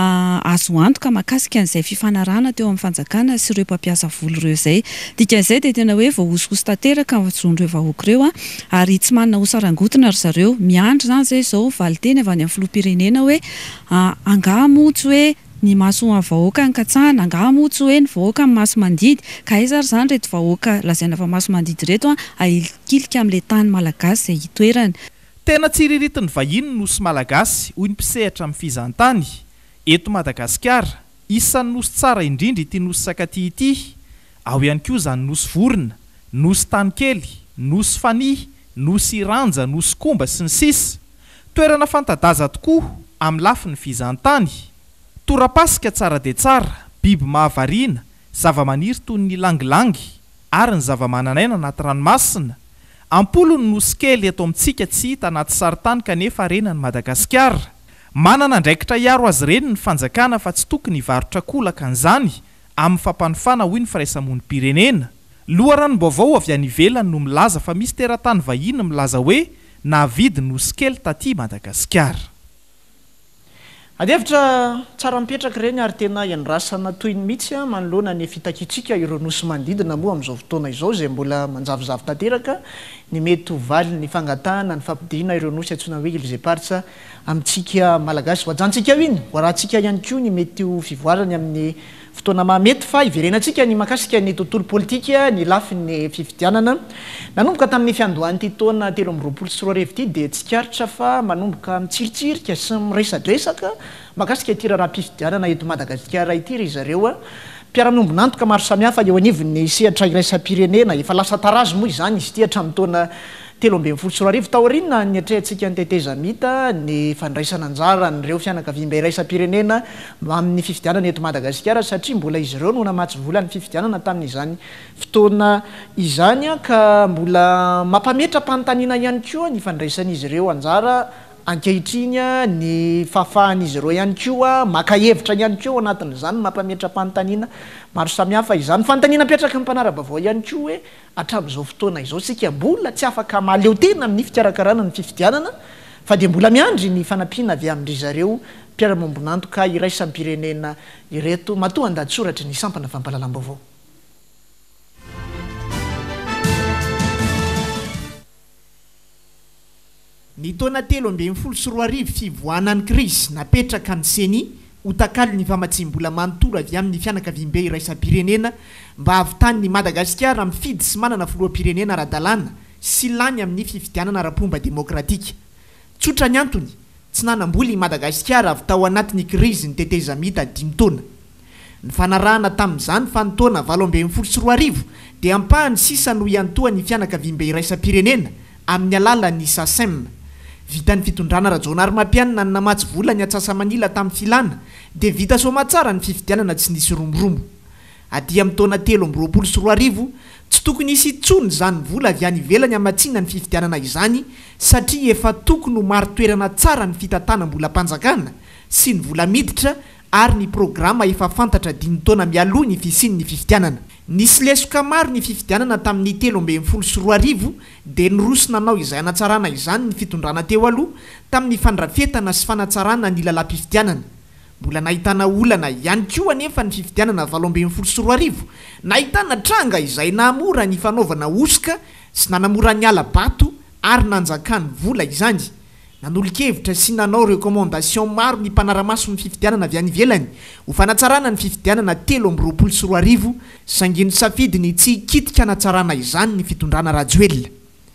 azo antoka mahakasika an'izay fifanarahana teo amin'ny fanjakana sy ireo mpampiasa vola ireo izay. Dikan'izay dia tena hoe voahosokosy tanteraka zon'ireo vahoaka ireo ary tsy manana hosarangotina ry zareo. Miandry zany zay izao valiteny avy any amin'ny filoham-pirenena hoe angamotsy hoe ny maso amin'ny vahoaka ny katsahana, angamotsy hoe ny vahoaka ny maso mandidy ka izy ary zany reto vahoaka lazaina fa maso mandidy reto ahilkilika amin'ilay tany malagasy izay hitoerany. Tena tsiriritin'ny vahiny nosy malagasy hoy ny mpisehatra amin'ny fizantany. Eto Madagasikara, isan'ny nosy tsara indrindra ity nosy sakaty ity. Ao ihany koa izany nosy vorona, nosy tanykely, nosy fanihy, nosy ranja, nosy komba sy ny sisa. Toerana fantadaza tokoa amin'ny lafin'ny fizantany. Torapasika tsara dia tsara, biby mahavariana, zava-maniry toy ny langilangy ary ny zava-mananaina anaty ranomasina. Ampolo ny nosy kely eto amintsika tsy hita anaty saritany kanefa renan'ny Madagasikara. Manana ndraikitra iaro azy ireny ny fanjakana fa tsy tokony hivarotra kolaka an'izany amin'ny fampanofana hoy ny firaisamonim-pirenena. Loharanom-baovao avy any ivelany no milaza fa misy teratany vahiny milaza hoe nahavidy nosy kely taty Madagasikara. Adevitra tsara mipetraka ireny ary tena iandrasana toy ny mihitsy manoloana ny fitakitsika ireo nosy manodidina moa amin'izao fotoana izao izay mbola manjavozavo tanteraka ny mety ho valy ny fangatahana ny fampidiana ireo nosy antsoina hoe Ilze Parsa amintsika malagasy voajantsika iny voarahantsika ihany koa ny mety ho fivoarany amin'ny fotoana mahamety fa iverenantsika ny makasika ny tontolo politika ny lafin'ny fifidianana nanomboka tamin'ny fiandohan'ity taona telo amby roapolo sy roa arivo ity dia tsikaritra fa manomboka mitsiritsirika sy miresadresaka makasika ity raharaham-pifidianana eto Madagasikara ity ry zareo mpiara-miombonantoka maro samihafa eo anivon'ny sehatra iraisam-pirenena efa lasa tarazo moa izany izy ity hatramin'ny taona telo ambin'ny folo sy roa arivo taoriana ny atrehantsika ny teteza mita ny fandraisana anjara nyreo fianakaviam-be iraisam-pirenena amin'ny fifidianana eto Madagasikara satria mbola izy ireo no namatsy vola ny fifidianana tamin'izany fotoana izany ka mbola mampametra-panontaniana ihany koa ny fandraisan'izy ireo anjara ankehitriny ny fahafahan'izy ireo ihany koa maka hevitra ihany koa anatin'izany mampametra-panontaniana maro samihafa izany fanontaniana apetraka ny mpanara-baovao ihany koa hoe hatramin'izao fotoana izao sika mbola tsy afaka maleo tena amin'ny fikarakarana ny fifidianana fa dia mbola miandry ny fanampiana avy amin'ry zareo mpiara-miombonantoka iraisam-pirenena ireto matoa andahatsoratra ny sampana fampahalalam-baovao. Ny taona telo ambin'ny folo sy roa arivo fivoahanan'ny krisy napetraka ny seny hotakalo ny famatsim-bola manontolo avy amin'ny fianakaviam-be iraisam-pirenena mba havitany ny Madagasikara mifidy sy manana filoham-pirenena ara-dalàna sy lany amin'ny fifidianana ara-pomba demokratika. Tsotra ny antony, tsy nanamboly i Madagasikara avy tao anatin'ny krizy ny teteza mita dimy taona. Ny fanarahana tamin'izany fa ny taona valo ambin'ny folo sy roa arivo dia ampahany sisa no iantoa ny fianakaviam-be iraisam-pirenena amin'ny alalan'ny SACEM. Vita ny fitondrana Rajaonary Mampianina ny namatsy vola ny Atsasa-Manila tamin'ny filana dia vita soma tsara ny fifidianana tsy nisy romoromo. Aty amin'ny taona telo amby roapolo sy roa arivo tsy tokony hisy intsony izany vola avy any ivelany hamatsiana ny fifidianana izany satria efa tokony ho maro toerana tsara ny fitantanam-bola-panjakana sy ny vola miditra ary ny programa efa fantatra dimy taona mialoha ny fisiny ny fifidianana. Nisy lesoka maro ny fifidianana tamin'ny telo amby folo sy roa arivo dia nirosona anao izay anatsarana izany ny fitondrana teo aloha tamin'ny fandrafetana sy fanatsarana ny lala-pifidianana. Mbola nahitana olana ihany koa anefa ny fifidianana valo amby folo sy roa arivo, nahitana tranga izay nahamora ny fanaovana osika sy nanamora ny ala bato ary nanjakany vola izany. Nanolo-kevitra sy nanao recommandation maro ny mpanaramaso ny fifidianana avy any ivelany ho fanatsarana ny fifidianana telo amby roapolo sy roa arivo, sanginy safidiny tsy hikitika hanatsarana izany ny fitondrana rajoelona.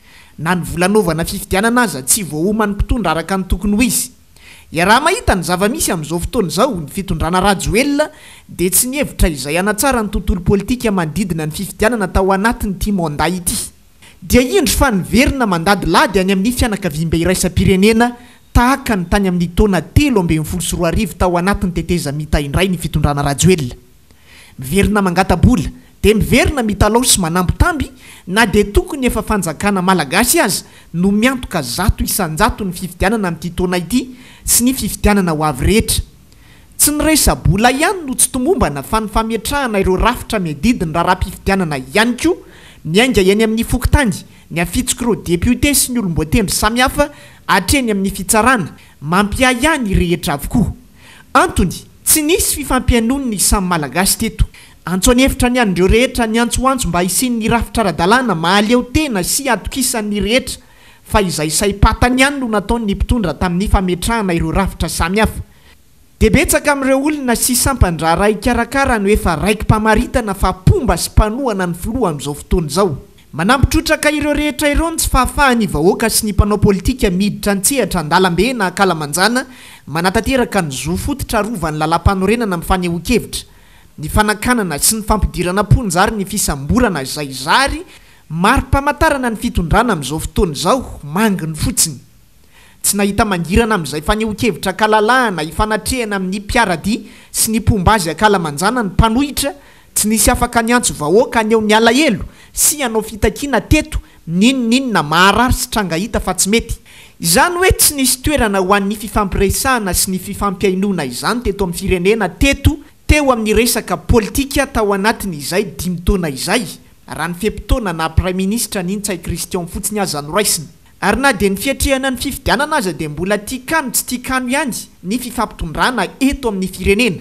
Na ny volanaovana fifidianana aza tsy voahomany mpitondra araka ny tokony ho izy. Ya raha mahita ny zava-misy amin'izao fotoana izao ny fitondrana rajoelona dia tsy ny hevitra izay anatsara ny tontolo politika manodidina ny fifidianana tao anatin'ity mandat ity. Dia indro fa niverina mandady lady any amin'ny fianakaviam-be iraisam-pirenena tahaka ny tany amin'ny taona telo amby folo sy roa arivo tao anatin'ny teteza mita indray ny fitondrana rajoelona. Miverina mangata-bola dia miverina mitalao sy manambitamby na dia tokony efa fanjakana malagasy azy no miantoka zato isanjato ny fifidianana amin'ity taona ity sy ny fifidianana ho avy rehetra. Tsy niresa-bola ihany no tsy tomombana fa ny fametrahana ireo rafitra miadidiny raharaha-pifidianana ihany koa miainga eny amin'ny fokontany ny afitsika ireo député sy ny olom-boatendry samihafa hatreny amin'ny fitsarana mampia ihany rehetra avokoa. Antony tsy nisy fifampianony ny samy malagasy teto. Antso ny hevitra ny an'ireo rehetra ny antsoantso mba hisiny ny rafitra ara-dalàna mahaleo tena sy atokisan'ny rehetra fa izay saipatany ihany no nataony mpitondra tamin'ny fametrahana ireo rafitra samihafa. Dia betsaka amin'ireo olona sy sampandra ray karakara no efa raiky mpamaritana fa pomba sy mpanohana ny filoha amin'izao fotoana izao. Manampitrotraka ireo rehetra ireo ny tsy fahafahan'ny vahoaka sy ny mpanao politika miditra an-tsehatra an-dalambe na akalamanjana manatanteraka ny zo fototra rovan'ny lalam-panorenana amin'ny fanehoan-kevitra. Ny fanakanana sy ny fampidirana ponjary ny fisamborana izay zary mari-pamantarana ny fitondrana amin'izao fotoana izao manginy fotsiny. Tsy nahita mangirana amin'izay fanehoan-kevitra kalalahana ifanatrehana amin'ny mpiaradia sy ny pombazy akalamanjana ny mpanohitra, tsy nisy afaka ny antso vahoaka aneo ny alahelo sy anao fitakiana teto ninoninona maharary sy trangahita fa tsy mety. Izany hoe tsy nisy toerana ho an'ny fifampiresahana sy ny fifampiainona izany teto amin'ny firenena teto teo amin'ny resaka politika tao anatiny izay dimy taona izay raha ny fepitaona na prime ministre Nintsay Christian fotsiny aza noraisiny. Ary na dia ny fiatrehana ny fifidianana aza dia mbola tiakano tsy tiakano ihany ny fifampitondrana eto amin'ny firenena.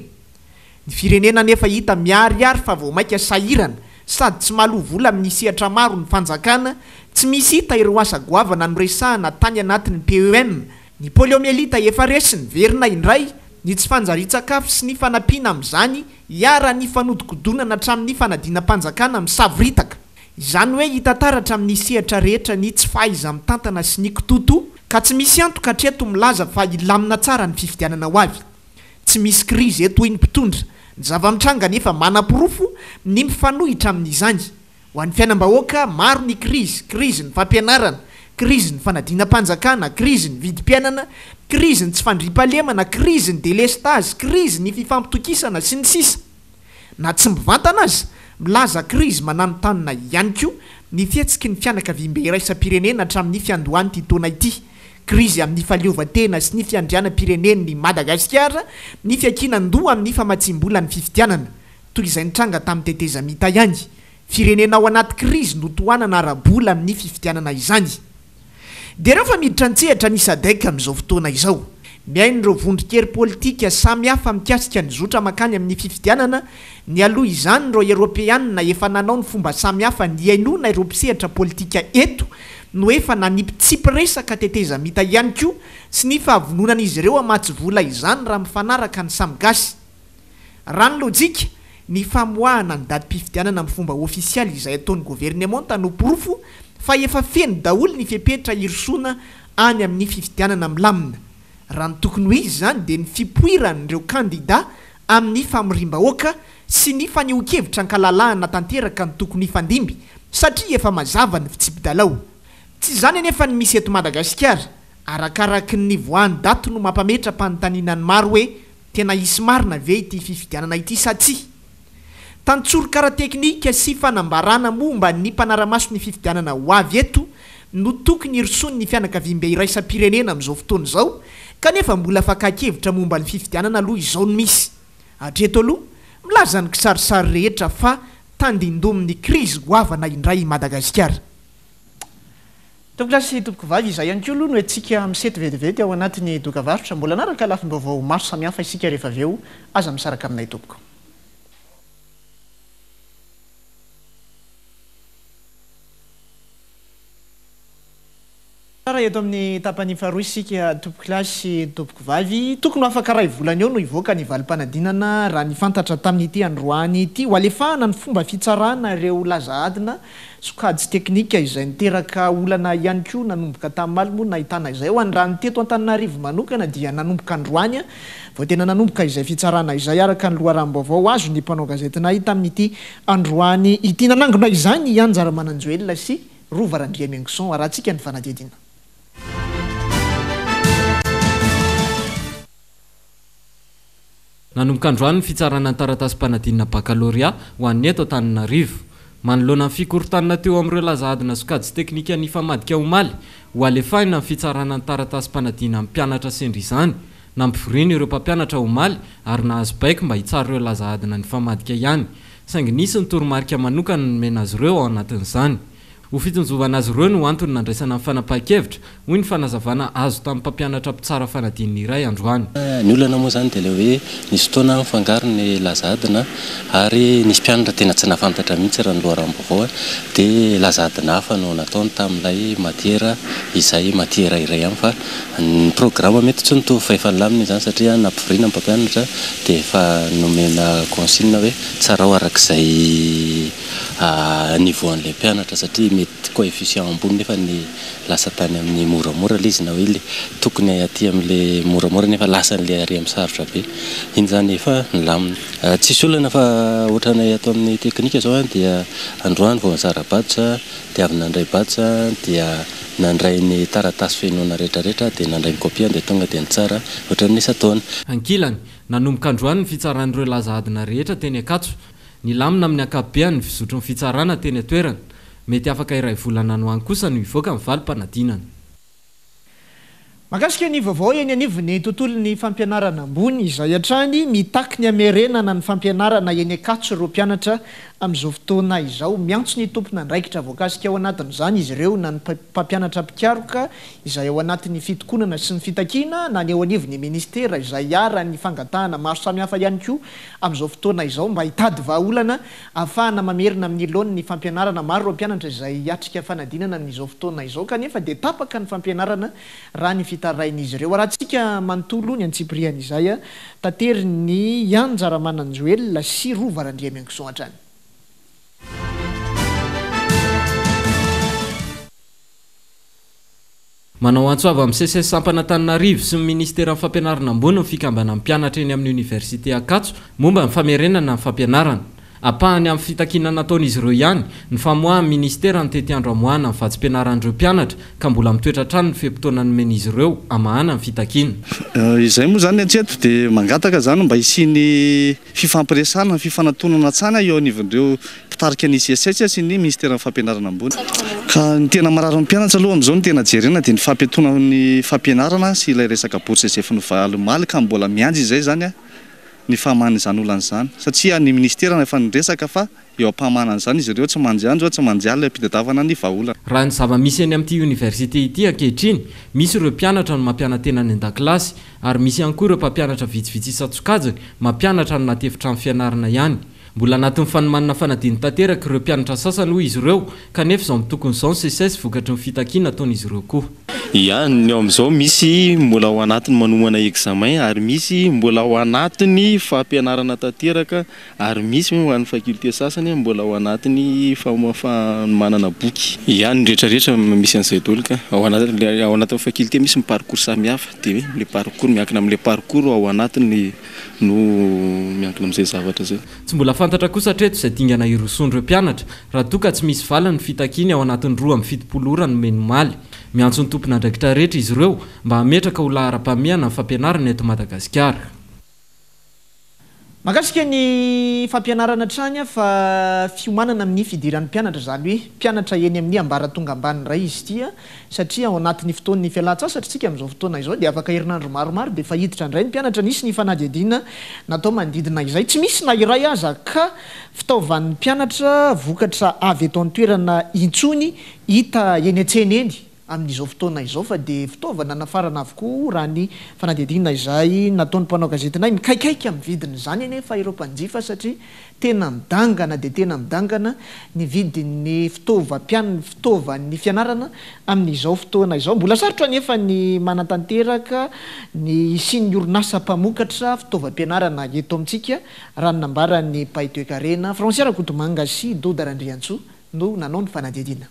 Ny firenena nefa hita miariary fa vao maika sahirana sady tsy mahaloa vola amin'ny sehatra maro ny fanjakana, tsy misy hita ireo asa goavana noresahana tany anatin'ny P E M. Ny poliomielita efa resy niverina indray, ny tsy fanjari-tsakafo sy ny fanampiana amin'izany hiara ny fanodikodonana hatramin'ny fanadina-panjakana misavoritaka. Izany hoe hitataratra amin'ny sehatra rehetra ny tsy fahaiza mitantana sy ny kitoto ka tsy misy antoka hatreto milaza fa ilamina tsara ny fifidianana ho avy. Tsy misy krizy eto hoy ny mpitondra. Ny zava-mitranga nefa manam-pirofo ny mifanohitra amin'izany. Ho an'ny fiainam-bahoaka maro ny krizy, krizy ny fampianarana, krizy ny fanadina-panjakana, krizy ny vidim-piainana, krizy ny tsy fandriam-pahalemana, krizy ny délestage, krizy ny fifampitokisana sy ny sisa. Na tsy mivantana aza, milaza krizy mananotanina ihany koa ny fihetsiky ny fianakaviam-be iraisam-pirenena hatramin'ny fiandohany taona ity. Krizy amin'ny fahaleovan-tena sy ny fiandrianam-pirenen'ny Madagasikara, ny fiakinan-doha amin'ny famatsim-bola ny fifidianana toy izay nitranga tamin'ny teteza mita ihany. Firenena ao anaty krizy no tohanana ara-bola amin'ny fifidianana izany. Dia rehefa miditra an-tsehatra ny sadek amin'izao fotoana izao, miaino ireo vondron-kery politika samy hafa mikasika ny zotra makany amin'ny fifidianana, ny aloha izany ireo Eropeanina efa nanao ny fomba samy hafa ny iainona ireo mpisehatra politika eto no efa nanipitsipy-resaka teteza mita ihany koa sy ny fahavononan'izy ireo amatsy vola izany raha mifanaraka ny samigasy. Raha ny lojika, ny famoahana ny datim-pifidianana amin'ny fomba ofisialy izay ataon'ny gouvernement tanoporofo fa efa feno daholo ny fepetra hirosona any amin'ny fifidianana milamina. Raha ny tokony ho izy izany dia ny fipoiran'ireo kandida amin'ny famorim-bahoaka sy ny fanehoan-kevitra ankalalahana tanteraka ny tokony hifandimby satria efa mazava ny fitsipidalao. Tsy izany anefa ny misy eto Madagasikara, arakaraky ny voany daty no mampametra-panotaninany maro hoe tena hisy marina ve ity fifidianana ity sa tsia. Tantsoro-kara teknika sy fanambarana momba ny mpanaramaso ny fifidianana ho avy eto no tokony hirosony ny fianakaviam-be iraisam-pirenena amin'izao fotoana izao, kanefa mbola fakakevitra momba ny fifidianana aloha izao no misy. atreto aloha milaza ny kisarisary rehetra fa tandindomin'ny krizy goavana indray Madagasikara. Tompolasy tompoko vavy izay ihany koa aloha no antsika misety vetivety ao anatin'ny dokavarotra mbola anaraka lafim-baovao maro samihafa isika rehefa avy eo aza misaraka aminay tompoko. Raha eto amin'ny tapany faharoa isika tompokilasy tompoko vavy tokony afaka ray volana eo no ivoaka ny valim-panadinana raha ny fantatra tamin'ity androany ity ho alefahana ny fomba fitsarana ireo laza adina sokajy teknika izay niteraka olana ihany koa nanomboka tamin'ny malimo nahitana izay ho any raha ny teto Antananarivo manokana dia nanomboka androany vao tena nanomboka izay fitsarana izay araka ny loharam-baovao azo ny mpanao gazetinay tamin'ity androany ity nanangona izany Anjara Mananjoelina sy Rova Randriamiangoson arahantsika ny fanadihadiana. Nanomboka androany ny fitsarana ny taratasym-panadinana bakaloria ho an'ny eto Antananarivo. Manoloana ny fikorontanana teo amin'ireo laza adina sokajy teknika ny famadika omaly ho alefahina ny fitsarana ny taratasym-panadinana amin'ny mpianatra sendra izany. Nampivoriana ireo mpampianatra omaly ary nahazo baiko mba hitsara ireo laza adina ny famadika ihany. Saingy nisy ny toromarika manokana nomena azy ireo ao anatin'izany. Ho fitonjovana azy ireo no antony nandraisana amin'ny fanapahan-kevitra hoy ny fanazavana azo tamin'ny mpampianatra mpitsara fanadinana iray androany. Ny olana moa zany dia ilay hoe nisy fotoana mifangaro ny laza adina ary nisy mpianatra tena tsy nafantatra mihitsy raha ny loharam-baovao dia laza adina hafa no nataony tamin'ilay matiera izay matiera iray ihany fa ny programa mety tsy nitovy fa efa nilamina izany satria nampivoriana ny mpampianatra dia efa nomena consigne hoe tsara ho arak'izay niveau an'ilay mpianatra satria mety coefficient ambony nefa ny lasa tany amin'ny moramora ilay izy na hoe ilay tokony aty amin'ilay moramora nefa lasa n'ilay ary amin'ny sarotra be iny zany efa nilamina. Tsisy olana fa ohatranay ato amin'ny teknika zao dia androany vao anjara batsa dia avy nandray batsa dia nandray ny taratasy fenoana rehetrarehetra dia nandray ny kopia dia tonga dia nitsara ohatran'ny isataona. Ankilany nanomboka androany ny fitsaran'ireo laza adina rehetra teny Akatso. Ny lamina amin'ny akapobeany ny fizotry ny fitsarana teny atoerana mety afaka iray volana no any kosa no ivoaka amin'ny valim-panadinana. Mahakasika ny vaovao eny anivon'ny tontolon'ny fampianarana ambony izay hatrany mitaky ny hamerenana ny fampianarana eny Akatso ireo mpianatra amin'izao fotoana izao miantso ny tompona andraikitra voakasika ao anatin'izany izy ireo na ny mpampianatra mpikaroka izay ao anatin'ny fitokonana sy ny fitakiana na ny ao anivon'ny ministera izay ara ny fangatahana maro samihafa ihany koa amin'izao fotoana izao mba hitady vahaolana ahafahana mamerina amin'ny laony ny fampianarana maro ireo mpianatra izay hiatrika fanadinana amin'izao fotoana izao kanefa dia tapaka ny fampianarana raha ny fitarain'izy ireo. Arahantsika manontolo ny antsipriana izay tatery ny Anjara Mananjoelina sy Rova Randriamiangoson hatrany. Manao antsoava amin'ny C C S Sampanantananarivo sy ny ministera amin'ny fampianarana ambony ny fikambana amin'ny mpianatra eny amin'ny université Akatso momba ny famerenana ny fampianarana. Apahany amin'ny fitakiana nataon'izy ireo ihany ny famoahany ministera ny tety andro amoahana ny vatsim-pianaran'ireo mpianatra ka mbola mitoetra hatrany ny fe-potoana nomen'izy ireo amahana ny fitakiana. Izay moa zany antseto dia mangataka zany mba hisiany fifampiresana fifanantonana tsana eo anivon'ireo mpitarika ny C S S sy ny ministera amin'ny fampianarana ambony. Ka ny tena marary ny mpianatra aloha amin'izao ny tena jerena dia ny fampiantonana ny fampianarana sy ilay resaka bourse efa novaly ka mbola mianjy izay zany a ny fahamana izany olana izany satria ny ministera efa niresaka fa eo am-pahamana izany izy ireo tsy manjanjo tsy manjaly am-pitadiavana ny vahaolana. Raha ny zava-misy eny amin'ity université ity ankehitriny misy ireo mpianatra no mampianatena any an-dakilasy ary misy ihany koa ireo mpampianatra vitsivitsy isan-tsokajiny mampianatra no natefitra amin'ny fianarana ihany. Mbola anatin'ny fanomanana fanadiny tanteraka ireo mpianatra sasany hoy izy ireo kanefa izao mitokony izao ny C S S vokatry ny fitakiana ataon'izy ireo koa. Ya, ny amin'izao misy mbola ao anatiny manomana examen ary misy mbola ao anatiny fampianarana tanteraka ary misy ho an'ny faculté sasany mbola ao anatiny fanomanana boky. Ya, ny rehetrarehetra misy an'izay daholo ka ao anatiny ao anatin'ny faculté misy ny parcours samihafa dia le parcours miankina amin'le parcours ao anatiny no miankina amin'izay zavatra zay. Tsy mbola fantatra kosa hatreto izay dingana iroson'ireo mpianatra raha toa ka tsy misy valany fitakiana ao anatin'ny roa amin'ny fitopolo ora no menomaly. Miantso ny tompona andraikitra rehetra izy ireo mba hametraka ho lahara-pahamehana ny fampianarana eto Madagasikara. mahakasika ny fampianarana trany fa fiomanana amin'ny fidiran'ny mpianatra zany hoe mpianatra eny amin'ny ambaratonga ambany ray izy ity satria ao anatin'ny fotoan'ny fialan-tsasatra tsika amin'izao fotoana izao dia afaka herinandro maromaro dia efa hiditra indray ny mpianatra nisy ny fanadihadiana natao manodidina izay tsy misy na iray aza ka fitaovan'ny mpianatra vokatra avy eto an-toerana intsony hita eny an-tsena eny amin'izao fotoana izao fa dia fitaovana nafarana avokoa raha ny fanadihadiana izay nataon'ny mpanao gazetinay mikaikaika amin'ny vidiny izany nefa ireo mpanjifa satria tena midangana dia tena midangana ny vidin'ny fitaovam-pianana fitaovan'ny fianarana amin'izao fotoana izao mbola sarotra nefa ny manatanteraka ny isian'ny orinasa mpamokatra fitaovam-pianarana eto amintsika raha ny nambaran'ny paitoekarena Franciara Kotomanga sy Dodarandriantsoa no nanao ny fanadihadiana.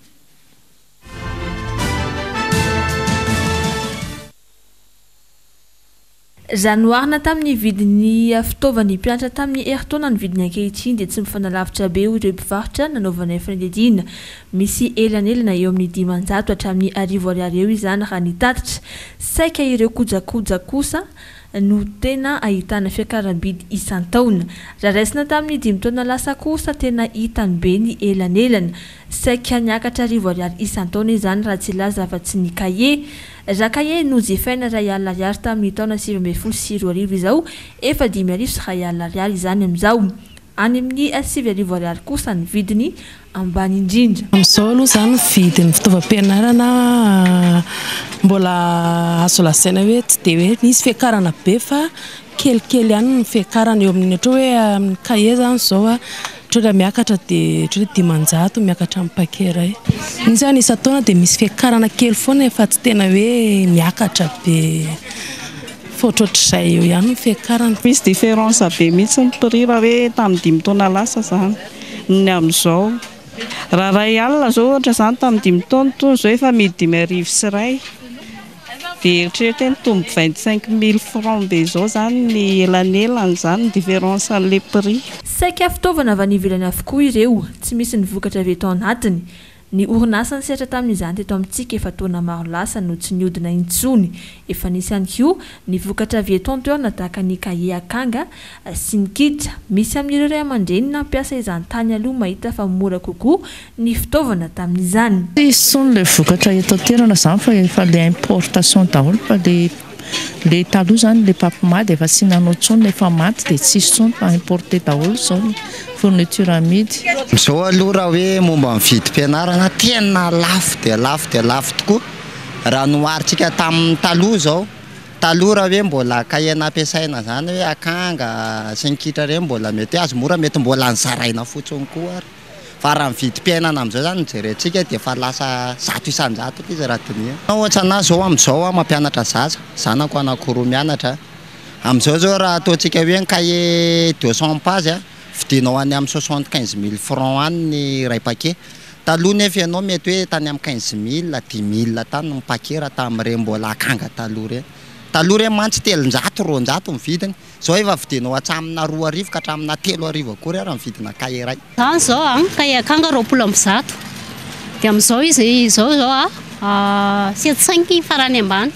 Zanoarina tamin'ny vidin'ny fitaovan'ny mpianatra tamin'ny eritaona ny vidiny ankehitriny dia tsy mifanalavitra be ireo mpivarotra nanaovana fanadihadiana. Misy elanelana eo amin'ny dimanjato hatramin'ny arivo ariary eo izany raha ny tatitra. Saika ireo kojakoja kosa no tena ahitana fiakaram-bidy isan-taona. Raha raisina tamin'ny dimy taona lasa kosa tena hitany be ny elanelana. Saika niakatra arivo ariary isan-taona izany raha tsy laza afa-tsy ny kahie. Raha kahie no jifaina ray alina ariary tamin'ny taona sivy ambin'ny folo sy roa arivo izao, efa dimy arivo sy ray alina ariary izany amin'izao. Any amin'ny sivy arivo ariary kosa ny vidiny ambany indrindra. Amin'izao aloha izany vidin'ny fitaovam-pianarana mbola azo lazaina hoe tsy dia hoe nisy fiakarana be fa kelikely ihany ny fiakarana eo amin'ny ohatra hoe amin'ny kahie izany izao a ohatra miakatra dia ohatra hoe dimanjato miakatra amin'ny paquet iray. Iny izany isan-taona dia misy fiakarana kely foana efa tsy tena hoe miakatra be fa ohatrohatr'izay eo ihany ny fiakarana. Misy différence be mihitsy ny prix raha hoe tamin'ny dimy taona lasa izany ny amin'izao. Raha ray alina izao ohatra izany tamin'ny dimy taona toy izao efa midy dimy arivo sy iray dia eritreretra mitombo vingt-cinq mille francs be izao izany ny elanelany izany ny différence an'ilay prix. Saika fitaovana avy any ivelany avokoa ireo, tsy misy ny vokatra avy eto anatiny. Ny orinasa nisehatra tamin'izany teto amintsika efa taona maro lasa no tsy niodina intsony. Efa nisy ihany koa ny vokatra avy eto an-toerana tahaka ny kahie akanga sy ny kitra. Misy amin'ireo ray aman-dreny nampiasa izany tany aloha mahita fa mora kokoa ny fitaovana tamin'izany. Isony le vokatra eto an-toerana izany fa efa le importation daholo fa le le taloha izany le papimady efa tsy nanao intsony efa maty dia tsy intsony fa importé daholo izao ny fourniture amidy. Izao aloha raha hoe momba ny vidim-pianarana tena lafo dia lafo dia lafo tokoa raha noharitsika tamin'ny taloha izao. Taloha raha hoe mbola kahie nampiasaina izany hoe akanga sy ny kitra ireny mbola mety azo mora mety mbola nizaraina fotsiny koa ary. Fa raha ny vidim-piainana amin'izao izany nijerentsika dia efa lasa zato isan-jato izy raha dinia. Ohatra anahy izao amin'izao mampianatra zaza, zanako anankiroa mianatra. Amin'izao zao raha ataontsika hoe ny kahie deux cents pages vidinao any amin'ny soixante-quinze mille francs any ny ray paquet. Taloha nefa ianao mety hoe tany amin'ny quinze mille dix mille tany ny paquet raha tamin'ireny mbola akanga taloha ireny. Taloha ireny mantsy telonjato roanjato ny vidiny. Izao efa vidinao hatramina roa arivo ka hatramina telo arivo akory ary ny vidina kahie iray. Izany izao a kahie akanga roapolo amby zato. Dia amin'izao izy izao izao a sept cinq farany ambany.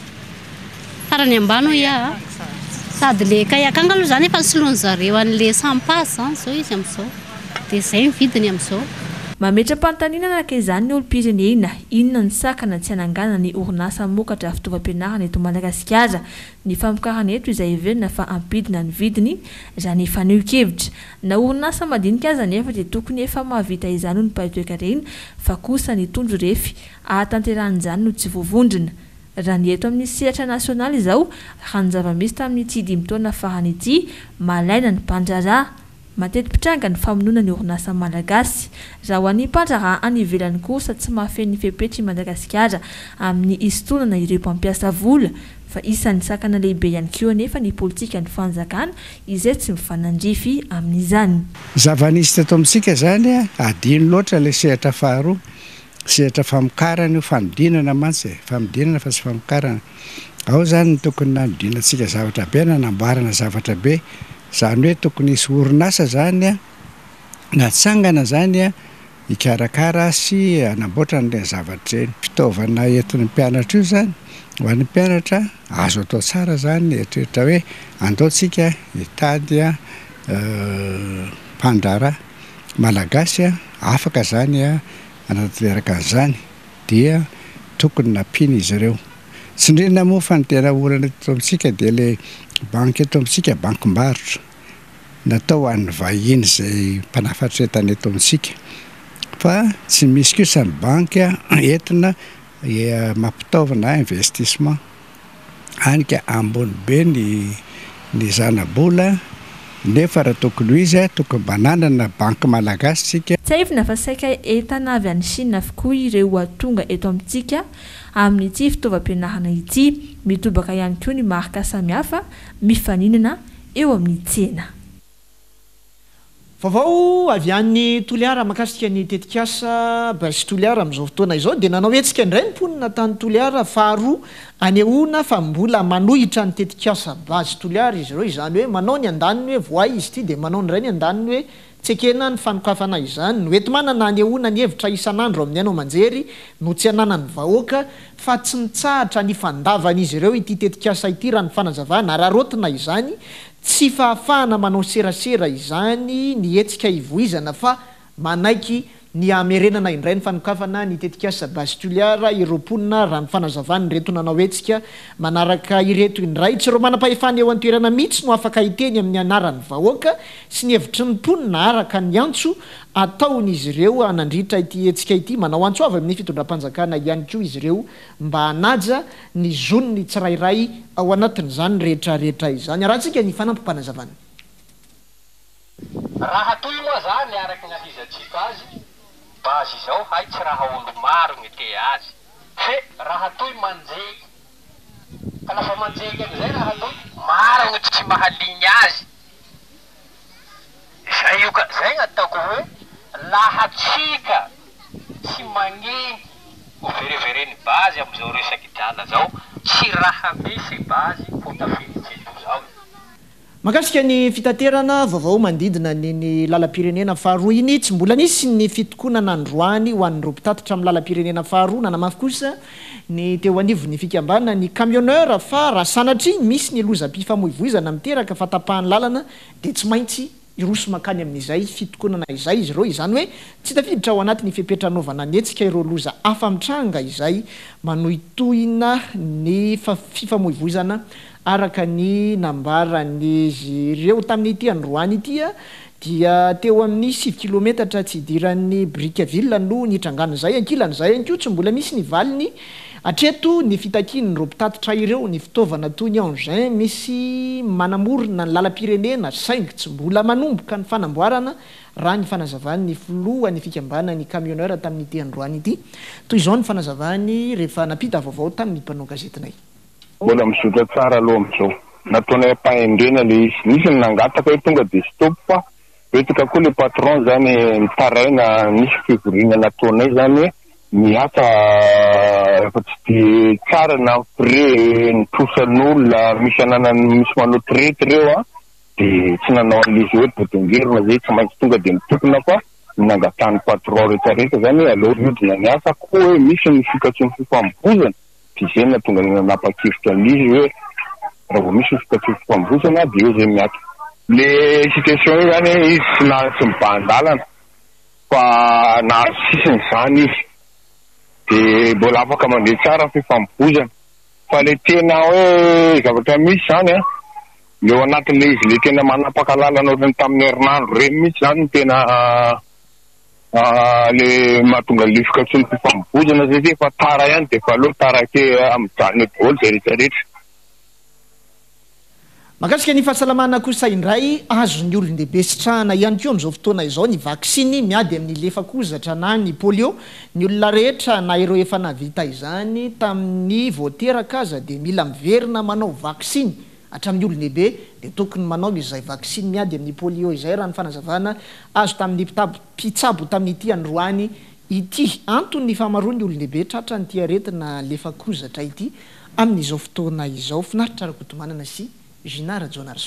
Farany ambany hoy a sady le kahie akanga aloha izany efa soloany zareo an'le cent pages izany izao izy amin'izao. Dia izay ny vidiny amin'izao. Mametra-panontaniana araka izany ny olom-pirenena, inona ny sakana tsy hanangana ny orinasa mokatra fitaovam-pianarana eto Madagasikara. Ny famokarana eto izay heverina fa ampidina ny vidiny raha ny faneho-kevitra. Na orinasa madinika aza nefa dia tokony efa mahavita izany ny paitoekarena fa kosa ny tondro refy ahatanteran'izany no tsy voavondrona. Raha ny eto amin'ny sehatra nasionaly izao, raha ny zava-misy tamin'ity dimy taona farany ity, malaina ny mpandraraha. Mateti-pitranga ny famonoana ny orinasa malagasy. Raha ho an'ny mpandraraha any ivelany kosa tsy mahafehy fepetra i Madagasikara amin'ny isontonana ireo mpampiasa vola, fa isan'ny sakana lehibe ihany koa anefa ny politika ny fanjakana izay tsy mifanandrify amin'izany. Zava-nisy teto amintsika izany adino loatra ilay sehatra faharoa, sehatra famokarana io fanodinana mantsy, fanodinana fa tsy famokarana. Ao izany ny tokony nanodinantsika zavatra be, nanamboarana zavatra be. Izany hoe tokony hisy orinasa izany a natsangana izany a hikarakara sy hanamboatra an'ilay zavatra ireny. Fitaovana entin'ny mpianatra io izany ho an'ny mpianatra azo atao tsara izany, eritreretra hoe andaontsika hitady a mpandrara malagasy a afaka zany a anateraka an'izany dia tokony nampiny izy ireo tsy indrindra moa fa ny tena olana eto amintsika dia le banky eto amintsika bankim-barotra natao an'ny vahiny izay mpanafatra entana eto amintsika fa tsy misy kosa ny banky a entina mampitaovana investissement anika ambony be ny ny zana-bola nefa raha tokony ho izy a tokony mba nanana banky malagasy sika tsy aivina fa saika entana avy any Chine avokoa ireo atonga eto amintsika amin'ity fitaovam-pianarana ity mitobaka ihany koa ny marika samihafa mifaninana eo amin'ny tsena. Vaovao avy any Toliara makasika ny tetikasa basy Toliara amin'izao fotoana izao dia nanao etsika indray ny mponina tany Toliara faharoa anehoana fa mbola manohitra ny tetikasa basy Toliara izy ireo izany hoe manao ny andaniny hoe voay izy ity dia manao ny ray ny andaniny hoe tsekena ny fanokafana izany no eto manana anehoana ny hevitra isan'andro amin'ny anao manjery no tsy ananany vahoaka fa tsy mitsahatra ny fandavan'izy ireo ity tetikasa ity raha ny fanazavana ary arotina izany tsy fahafahana manao serasera izany ny etsika ivoizana fa manaiky ny amerenana indray ny fanokafana ny tetikasa basy Toliara ireo mponina raha ny fanazavany reto nanao etsika manaraka ireto indray tsy ireo manam-pahefana eo an-toerana mihitsy no afaka hiteny amin'ny anaran'ny vahoaka sy ny hevitry ny mponina araka ny antso ataon'izy ireo anandritra ity etsika ity manao antso avy amin'ny fitondram-panjakana ihany koa izy ireo mba hanaja ny zonony tsirairay ao anatin'izany rehetra rehetra izany raha tsika ny fanampim-panazavana raha toy moa zany araky ny alizatsika azy bazy izao hay tsy raha olo maro ny te azy fe raha toy manjeky ka lafa manjeky am'izay raha toy maro ny tsy mahaligny azy zay io ka zay gn'ataoko hoe laha tsika tsy magneny ho verevereny bazy am'izao resaky drala zao tsy raha misy bazy ho tafilitselo zao. Makasika ny fitaterana vaovao mandidina ny lalam-pirenena faharoa iny tsy mbola nisy ny fitokonana androany ho an'ireo mpitatitra amin'ny lalam-pirenena faharoa nanamafy kosa ny teo anivo ny fikambana ny camionneur fa raha sanatry misy ny loza-pifamoivoizana miteraka fa tapahany lalana dia tsy maintsy iroso makany amin'izay fitokonana izay izy ireo izany hoe tsy tafiditra ao anaty ny fipetranaovana ny etsika ireo loza afa mitranga izay manohitohina ny fifamoivoizana araka ny nambarany'izy ireo tamin'ity androany itya dia teo amin'ny sivy kilometatra tsy idiran'ny Brickaville no nitrangan'izay ankilan'izay ihany koa tsy mbola misy ny valiny atreto ny fitakin'ireo mpitatitra ireo ny fitaovana toy ny engin misy manamorona ny lalam-pirenena saingy tsy mbola manomboka ny fanamboarana raha ny fanazavany ny filoha ny fikambana ny camionneur tamin'ity androany ity toy izao ny fanazavany rehefa napita vaovao tamin'ny mpanao gazetinay. Mbola mizotra tsara aloha am'izao nataonay ampahendrena le izy nisy ny nangataka hoe tonga de stop fa etika koa le patron zany mitaraina nisy fivoriana nataonay zany hoe miasa efa tsy de tsara na pré nitrosan'olona misy ananany misy manao traite reo a de tsy nanao an'izy hoe bodongerona zay tsy maintsy tonga de mitokona fa nangatany patron rehetrarehetra zany hoe aleo riodina ny asa koa hoe misy ny fikatry ny fifambozana de zay na tonga nanapa-kevitra an'izy hoe raha vao misy fikatry fifambozana de eo zay miato le situation io zany izy tsy na tsy miba-andalana fa na sisiny zany izy de mbola afaka mandeha tsara fifambozana fa le tena hoe zavatra misy zany a leo anatin'le izy le tena manapaka lalana ohatrany tamin'ny herinandro reny mihitsy zany tena le mahatonga le fikatry ny fifambozana zay zay fa tara ihany de fa aleo tarake amin'izany bôly zay rehetrarehetra. Makasika ny fahasalamana kosa indray azon'ny olon-dehibe sitrahana ihany koa amin'izao fotoana izao ny vaksiny miady amin'ny lefakozatra na ny polio ny olona rehetra na ireo efa navita izany tamin'ny voateraka aza dia mila miverina manao vaksiny hatramin'ny olon-dehibe dia tokony manao izay vaksiny miady amin'ny polio izay raha ny fanazavana azo tamin'ny mpitsabo tamin'ity androany ity antony famaroany olon-dehibe tratra ny tia aretina lefakozatra ity amin'izao fotoana izao finaritra rakotomanana sy Ginara Jonarso.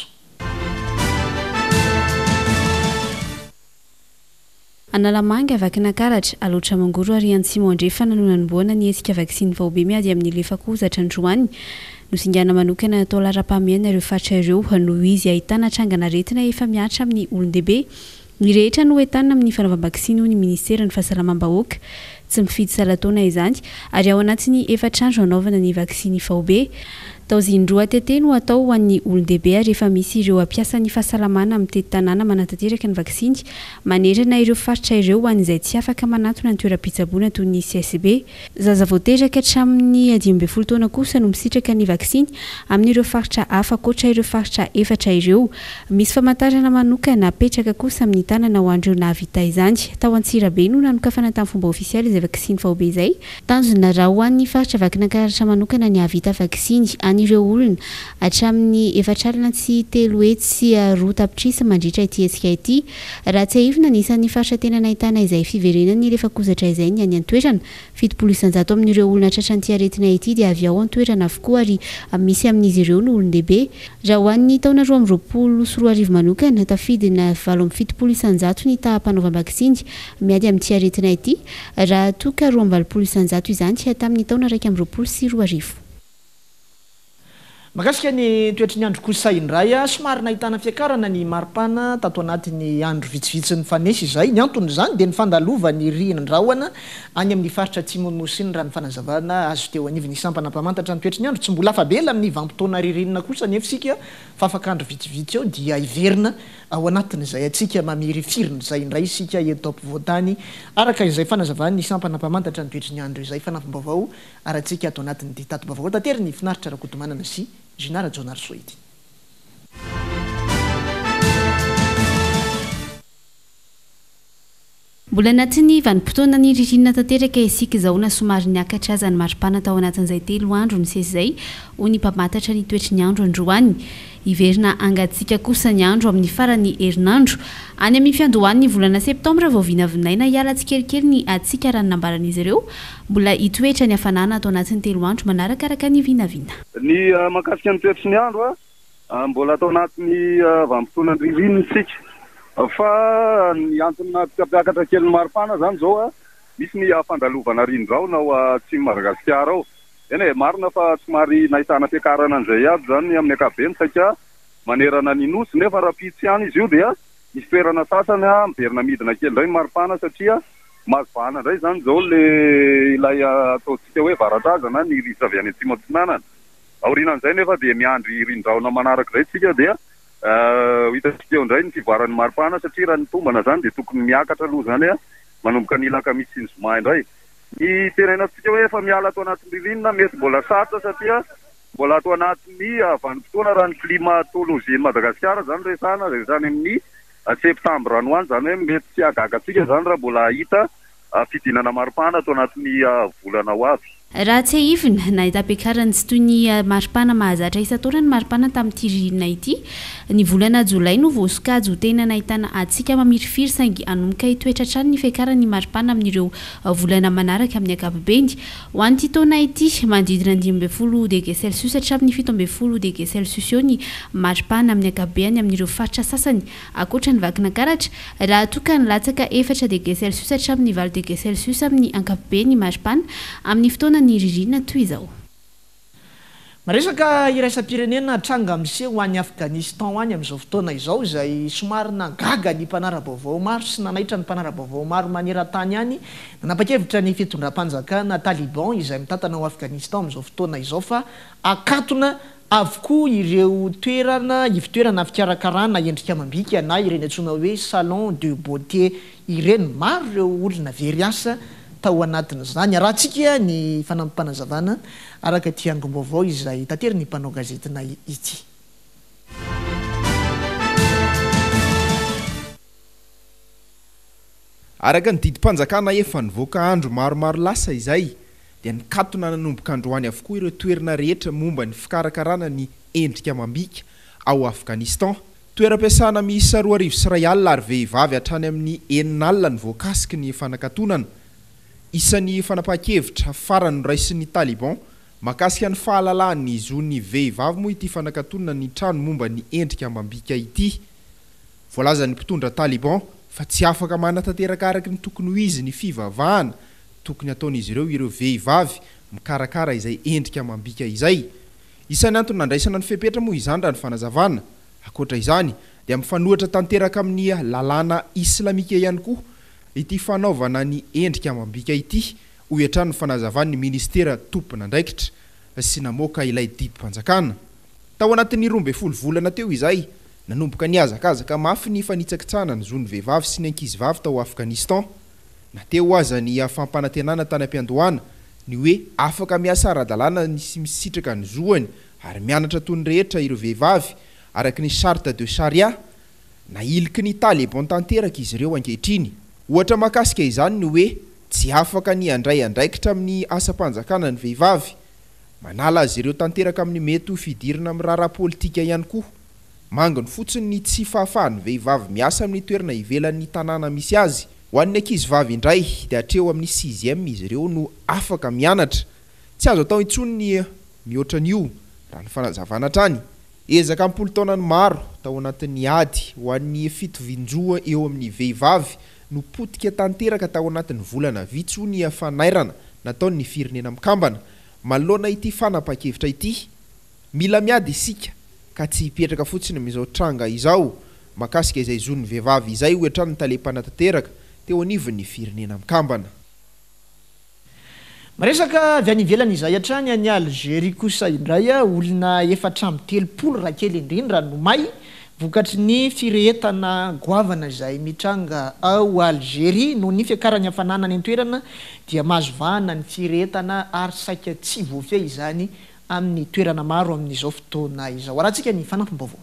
Analamanga vakina karatra aloatra mangoro ary antsimo andre fananonanboana ny etsika vaksiny vaobe miady amin'ny lefakozatra androany nosingana manokana atao lara-pamiaina ireo faritra ireo noho izy ahitana trangana retina efa miatra amin'ny olon-dehibe ny rehetra no entanina amin'ny fanaovam-bakisiny ny ministera ny fahasalamam-bahoaka tsy mifidy salatona izany ary ao anatin'ny efatrandro anaovana ny vaksiny vaobe taozindroa tete no atao ho an'ny olon-dehibe rehefa misy ireo ampiasa ny fahasalamana amin'ny tety tanàna manantanteraka ny vaksiny manerana ireo faritra ireo ho an'izay tsy afaka manatona ny toeram-pitsaboana toy ny C S B zaza voateraka hatramin'ny dimy ambin'ny folo taona kosa no misitraka ny vaksiny amin'ireo faritra hafa koatra ireo faritra efatra ireo misy famantarana manokana apetraka kosa amin'ny tanana ho an'ireo nahavita izany tao Antsirabe no nanokafana tamin'ny fomba ofisialy izay vaksiny vaobe izay tanjona raha ho an'ny faritra vakinankaratra manokana ny havita vaksiny ireo olona hatramin'ny efatralina sy telo hetsy roa tapitrisa mandritra ity hetsika ity raha tsy ahivina nisan'ny faritra tena nahitana izay fiverenany rehefa kozatra izay ny any an-toerana fitopolo isan-jato amin'ireo olona tratran'ity aretina ity dia avy ao an-toerana avokoa ary misy amin'izy ireo no olon-dehibe raha ho an'ny taona roa amby roapolo sy roa arivo manokana tafidina valo amby fitopolo isan-jato ny taham-panaovam-bakisiny miady amin'ity aretina ity raha toka roa amby valopolo isan-jato izany tamin'ny taona raika amby roapolo sy roa arivo. Makasika ny toetry ny andro kosa indray somary nahitana fiakarana ny maripana tato anatin'ny andro vitsivitsy ny fanesy izay ny antony izany dia ny fandalova ny rinan-drahona any amin'ny faritra Tsimoninosy raha ny fanazavana azo teo anivony sampana mpamantatra ny toetry ny andro tsy mbola afabela amin'ny vanim-potoana ririnina kosa nefa sika fa afaka andro vitsivitsy eo dia iverina ao anatin'izay atsika mamiry firina izay indray sika eto ampovoantany araka izay fanazavana ny sampana mpamantatra ny toetry ny andro izay fanafim-baovao aratsika ato anatin'ny ditato-baovao tatery ny finaritra rakotomanana sy Ginara Jonar Soiti. Mbola anatin'ny vanim-potoana ny ririnina tanteraka isika izahoana somary niakatra aza ny maripana tao anatin'izay telo andro ny sezay ho ny mpamantatra ny toetry ny andro androany iverina angatsika kosa ny andro amin'ny farany herinandro any amin'ny fiandohan'ny volana septambra vao vinavinaina hiala tsikelikely ny atsika raha nambaran'izy ireo mbola hitoetra ny hafanana atao anatin'ny telo andro manarakaraka ny vinavina ny mahakasika ny toetry ny andro a mbola atao anatin'ny vanim-potoana ny ririnina isika fa ny antony napiakatra kely ny maripana zany zao a misy ny fandalovana rindrao na ao atsimo Madagasikara ao eny e marina fa somary nahitana fiakarana an'izay aby zany amin'ny ankapobeny saika manerana ny nosy nefa raha pitsy any izy io dia misy toerana sasany a miverina midina kely indray ny maripana satria mazobahana indray zany zao le ilay ataontsika hoe varadrazana ny risa avy any atsimo atsinanana aorinan'izay nefa dia miandry rindraona manaraka izay tsika dia hitantsika eo indray ny fivoaran'ny maripana satria raha ny tombana zany dia tokony miakatra aloha zany a manomboka ny lakamisy sy ny zoma indray ny tenainantsika hoe efa miala atao anatin'ny ririnina mety mbola sarotra satria mbola atao anatin'ny vanim-potoana raha ny climatolojia Madagasikara zany resana resany amin'ny septambra any hoany zany hoe mety tsy agagatsika zany raha mbola hita fidinana maripana atao anatin'ny volana ho avy raha tsy ahivina na itapiakarany tsy toy ny maripana mahazatra isa-taona ny maripana tamin'ity ririnina ity ny volana jolay no voasokajy ho tena nahitana atsika mamiry saingy anomboka hitoetra hatrany ny fiakarany maripana amin'ireo volana manaraka amin'ny ankapobeny ho an'ity taona ity manodidina dimy ambin'ny folo degré celsius hatramin'ny fito ambin'ny folo degré celsius eo ny maripana amin'ny ankapobeny amin'ireo faritra sasany akoatra ny vakinankaratra raha toka ny latsaka efatra degré celsius hatramin'ny valo degré celsius amin'ny ankapobeny maripana amin'ny fotoana ny ririnina toy izao. Maresaka iraisam-pirenena tranga miseho ho an'ny Afghanistan ho any amin'izao fotoana izao izay somary nagaga ny mpanara-baovao maro sy nanaitra ny mpanara-baovao maro maneran-tany any nanapa-kevitra ny fitondram-panjakana Taliban izay mitantana ao Afghanistan amin'izao fotoana izao fa akatona avokoa ireo toerana ivitoerana fikarakarana endrika amam-bika na ireny antsoina hoe salon de beauté ireny maro ireo olona very asa tao anatin'izany arahantsika ny fanampanazavana araka ty angom-baovao izay tatery ny mpanao gazetina ity. Araka ny didim-panjakana efa nivoaka andro maromaro lasa izay dia nikatona nanomboka androany avokoa ireo toerana rehetra momba ny fikarakarana ny endrika amam-bika ao Afghanistan. Toeram-piasana miisa roa arivo sy iray alina ary vehivavy hatrany amin'ny enina alina ny voakasiky ny fanankatònana. Isan'ny fanapahan-kevitra farany noraisin'ny Taliban mahakasika ny fahalalahany izony vehivavy moa ity fanankatònana ny trano momba ny endrika amam-bika ity. Voalazan'ny mpitondra Taliban fa tsy afaka manatanteraka araky ny tokony ho izy ny fivavahana tokony ataon'izy ireo ireo vehivavy mikarakara izay endrika amam-bika izay. isan'ny antony nandraisana ny fepetra moa izany raha ny fanazavana akoatra izany dia mifanohatra tanteraka amin'ny lalàna islamika ihany koa ity fanaovana ny endrika amam-bika ity ho iantrano ny fanazavany ministera tompona andraikitra sy namoaka ilay didimpanjakana tao anatin'ny roa amby folo volana teo izay nanomboka niazakazaka mafy ny fanitsakitsahana ny zony vehivavy sy ny ankizivavy tao Afghanistan na teo aza ny fampanantenana tany am-piandohana ny hoe afaka miasa ara-dalàna ny sy misitraka ny zoany ary mianatra toy ny rehetra ireo vehivavy araka ny charte de charia na iliky ny Taliban tanteraka izy ireo ankehitriny. Ohatra makasika izany ny hoe tsy afaka ny andray andraikitra amin'ny asam-panjakana ny vehivavy, manala azy ireo tanteraka amin'ny mety ho fidirina amin'ny raharaha politika ihany koa. Mangony fotsiny ny tsy fahafahan'ny vehivavy miasa amin'ny toerana ivelan'ny tanàna misy azy. Ho an'ny ankizivavy indray dia hatreo amin'ny sixième izy ireo no afaka mianatra. Tsy azo atao intsony ny mihoatra an'io raha ny fanazavana trany. Ezaka ampolo taonany maro tao anatin'ny ady ho an'ny fitovinjoa eo amin'ny vehivavy no potika tanteraka tao anatin'ny volana vitsy ny fanairana nataon'ny firenena mikambana. Manoloana ity fanapa-kevitra ity, mila miady isika ka tsy hipetraka fotsiny amin'izao tranga izao makasika izay zon'ny vehivavy izay hoetrany talepanatanteraka teo anivon'ny firenena mikambana. Maresaka avy any ivelany izay hatrany any Algérie kosa indray olona efatra amby telopolo raha kely indrindra no may vokatry ny firehetana goavana izay mitranga ao Algérie no ny fiakarany hafanana ny toerana dia mahazo vahana ny firehetana ary saika tsy voafehy izany amin'ny toerana maro amin'izao fotoana izao. Arahantsika ny fanampim-baovao.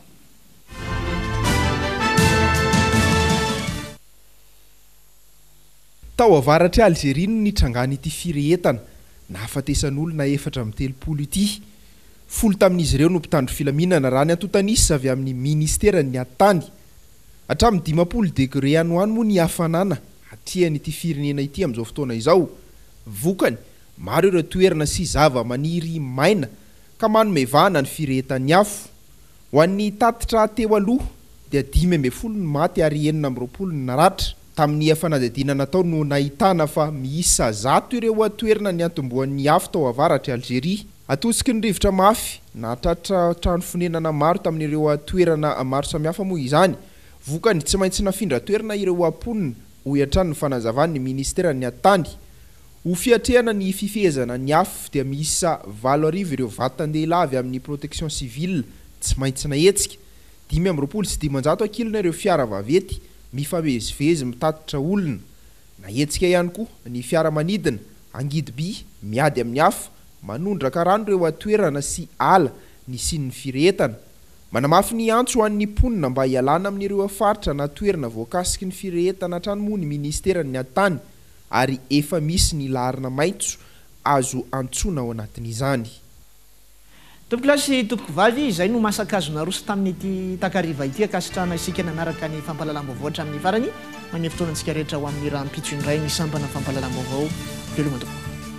Tao avaratra Algérie no nitrangany ity firehetana nahafatesan'olona efatra amby telopolo ity. Folo tamin'izy ireo no mpitandro filaminana raha ny antotanisa avy amin'ny ministerany atany. Hatramin'ny dimampolo degré any ho any moa ny hafanana atriany ity firenena ity amin'izao fotoana izao. Vokany maro ireo toerana sy zava-maniry maina ka manome vahana ny firehetany afo. Ho an'ny tatitra teo aloha dia dimy amby folo ny maty ary enina amby roapolo ny naratra. Tamin'ny fanadihadiana natao no nahitana fa miisa zato ireo toerana ny antomboan'ny afo tao avaratra Algérie. Atosiky ny rivotra mafy nahatratra trano fonenana maro tamin'ireo toerana maro samihafa moa izany. Vokany tsy maintsy nafindra toerana ireo amponina ho iantrano ny fanazavan'ny ministerany atany. Ho fiatrehana ny fifehezana ny afo dia miisa valo arivo ireo vatan-dehilahy avy amin'ny protection civile tsy maintsy nahetsika. Dimy amby roapolo sy dimanjato akilona ireo fiara vavety mifamezivezy mitatitra olona. Nahetsika ihany koa ny fiara manidina angidy-by miady amin'ny afo manondraka rano ireo toerana sy ala ny sin'ny firehetana. Manamafy ny antso ho an'ny mponina mba hialana amin'ireo faritra na toerana voakasiky ny firehetana hatrany moa ny ministerany atany ary efa misy ny laharana maitso azo antsoina ao anatin'izany. Tompoko lasy tompoko vavy izay no masakazona roso tamin'ity takariva ity akasitrana isika nanaraka ny fampahalalam-baovao hatramin'ny farany manome fotoanantsika rehetra ho amin'ny raha mpitso indray ny sampana fampahalalam-baovao veloma tompoko.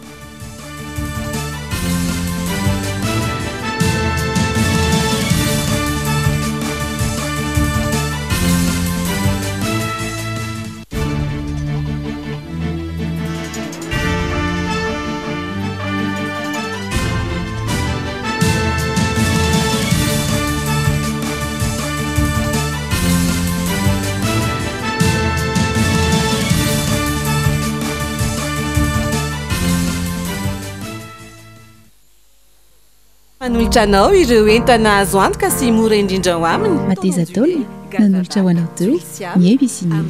Manolotra anao ireo entana azo antoka sy mora indrindra ho aminy. Mateza taona nanolotra ho anao teo ny A B C News.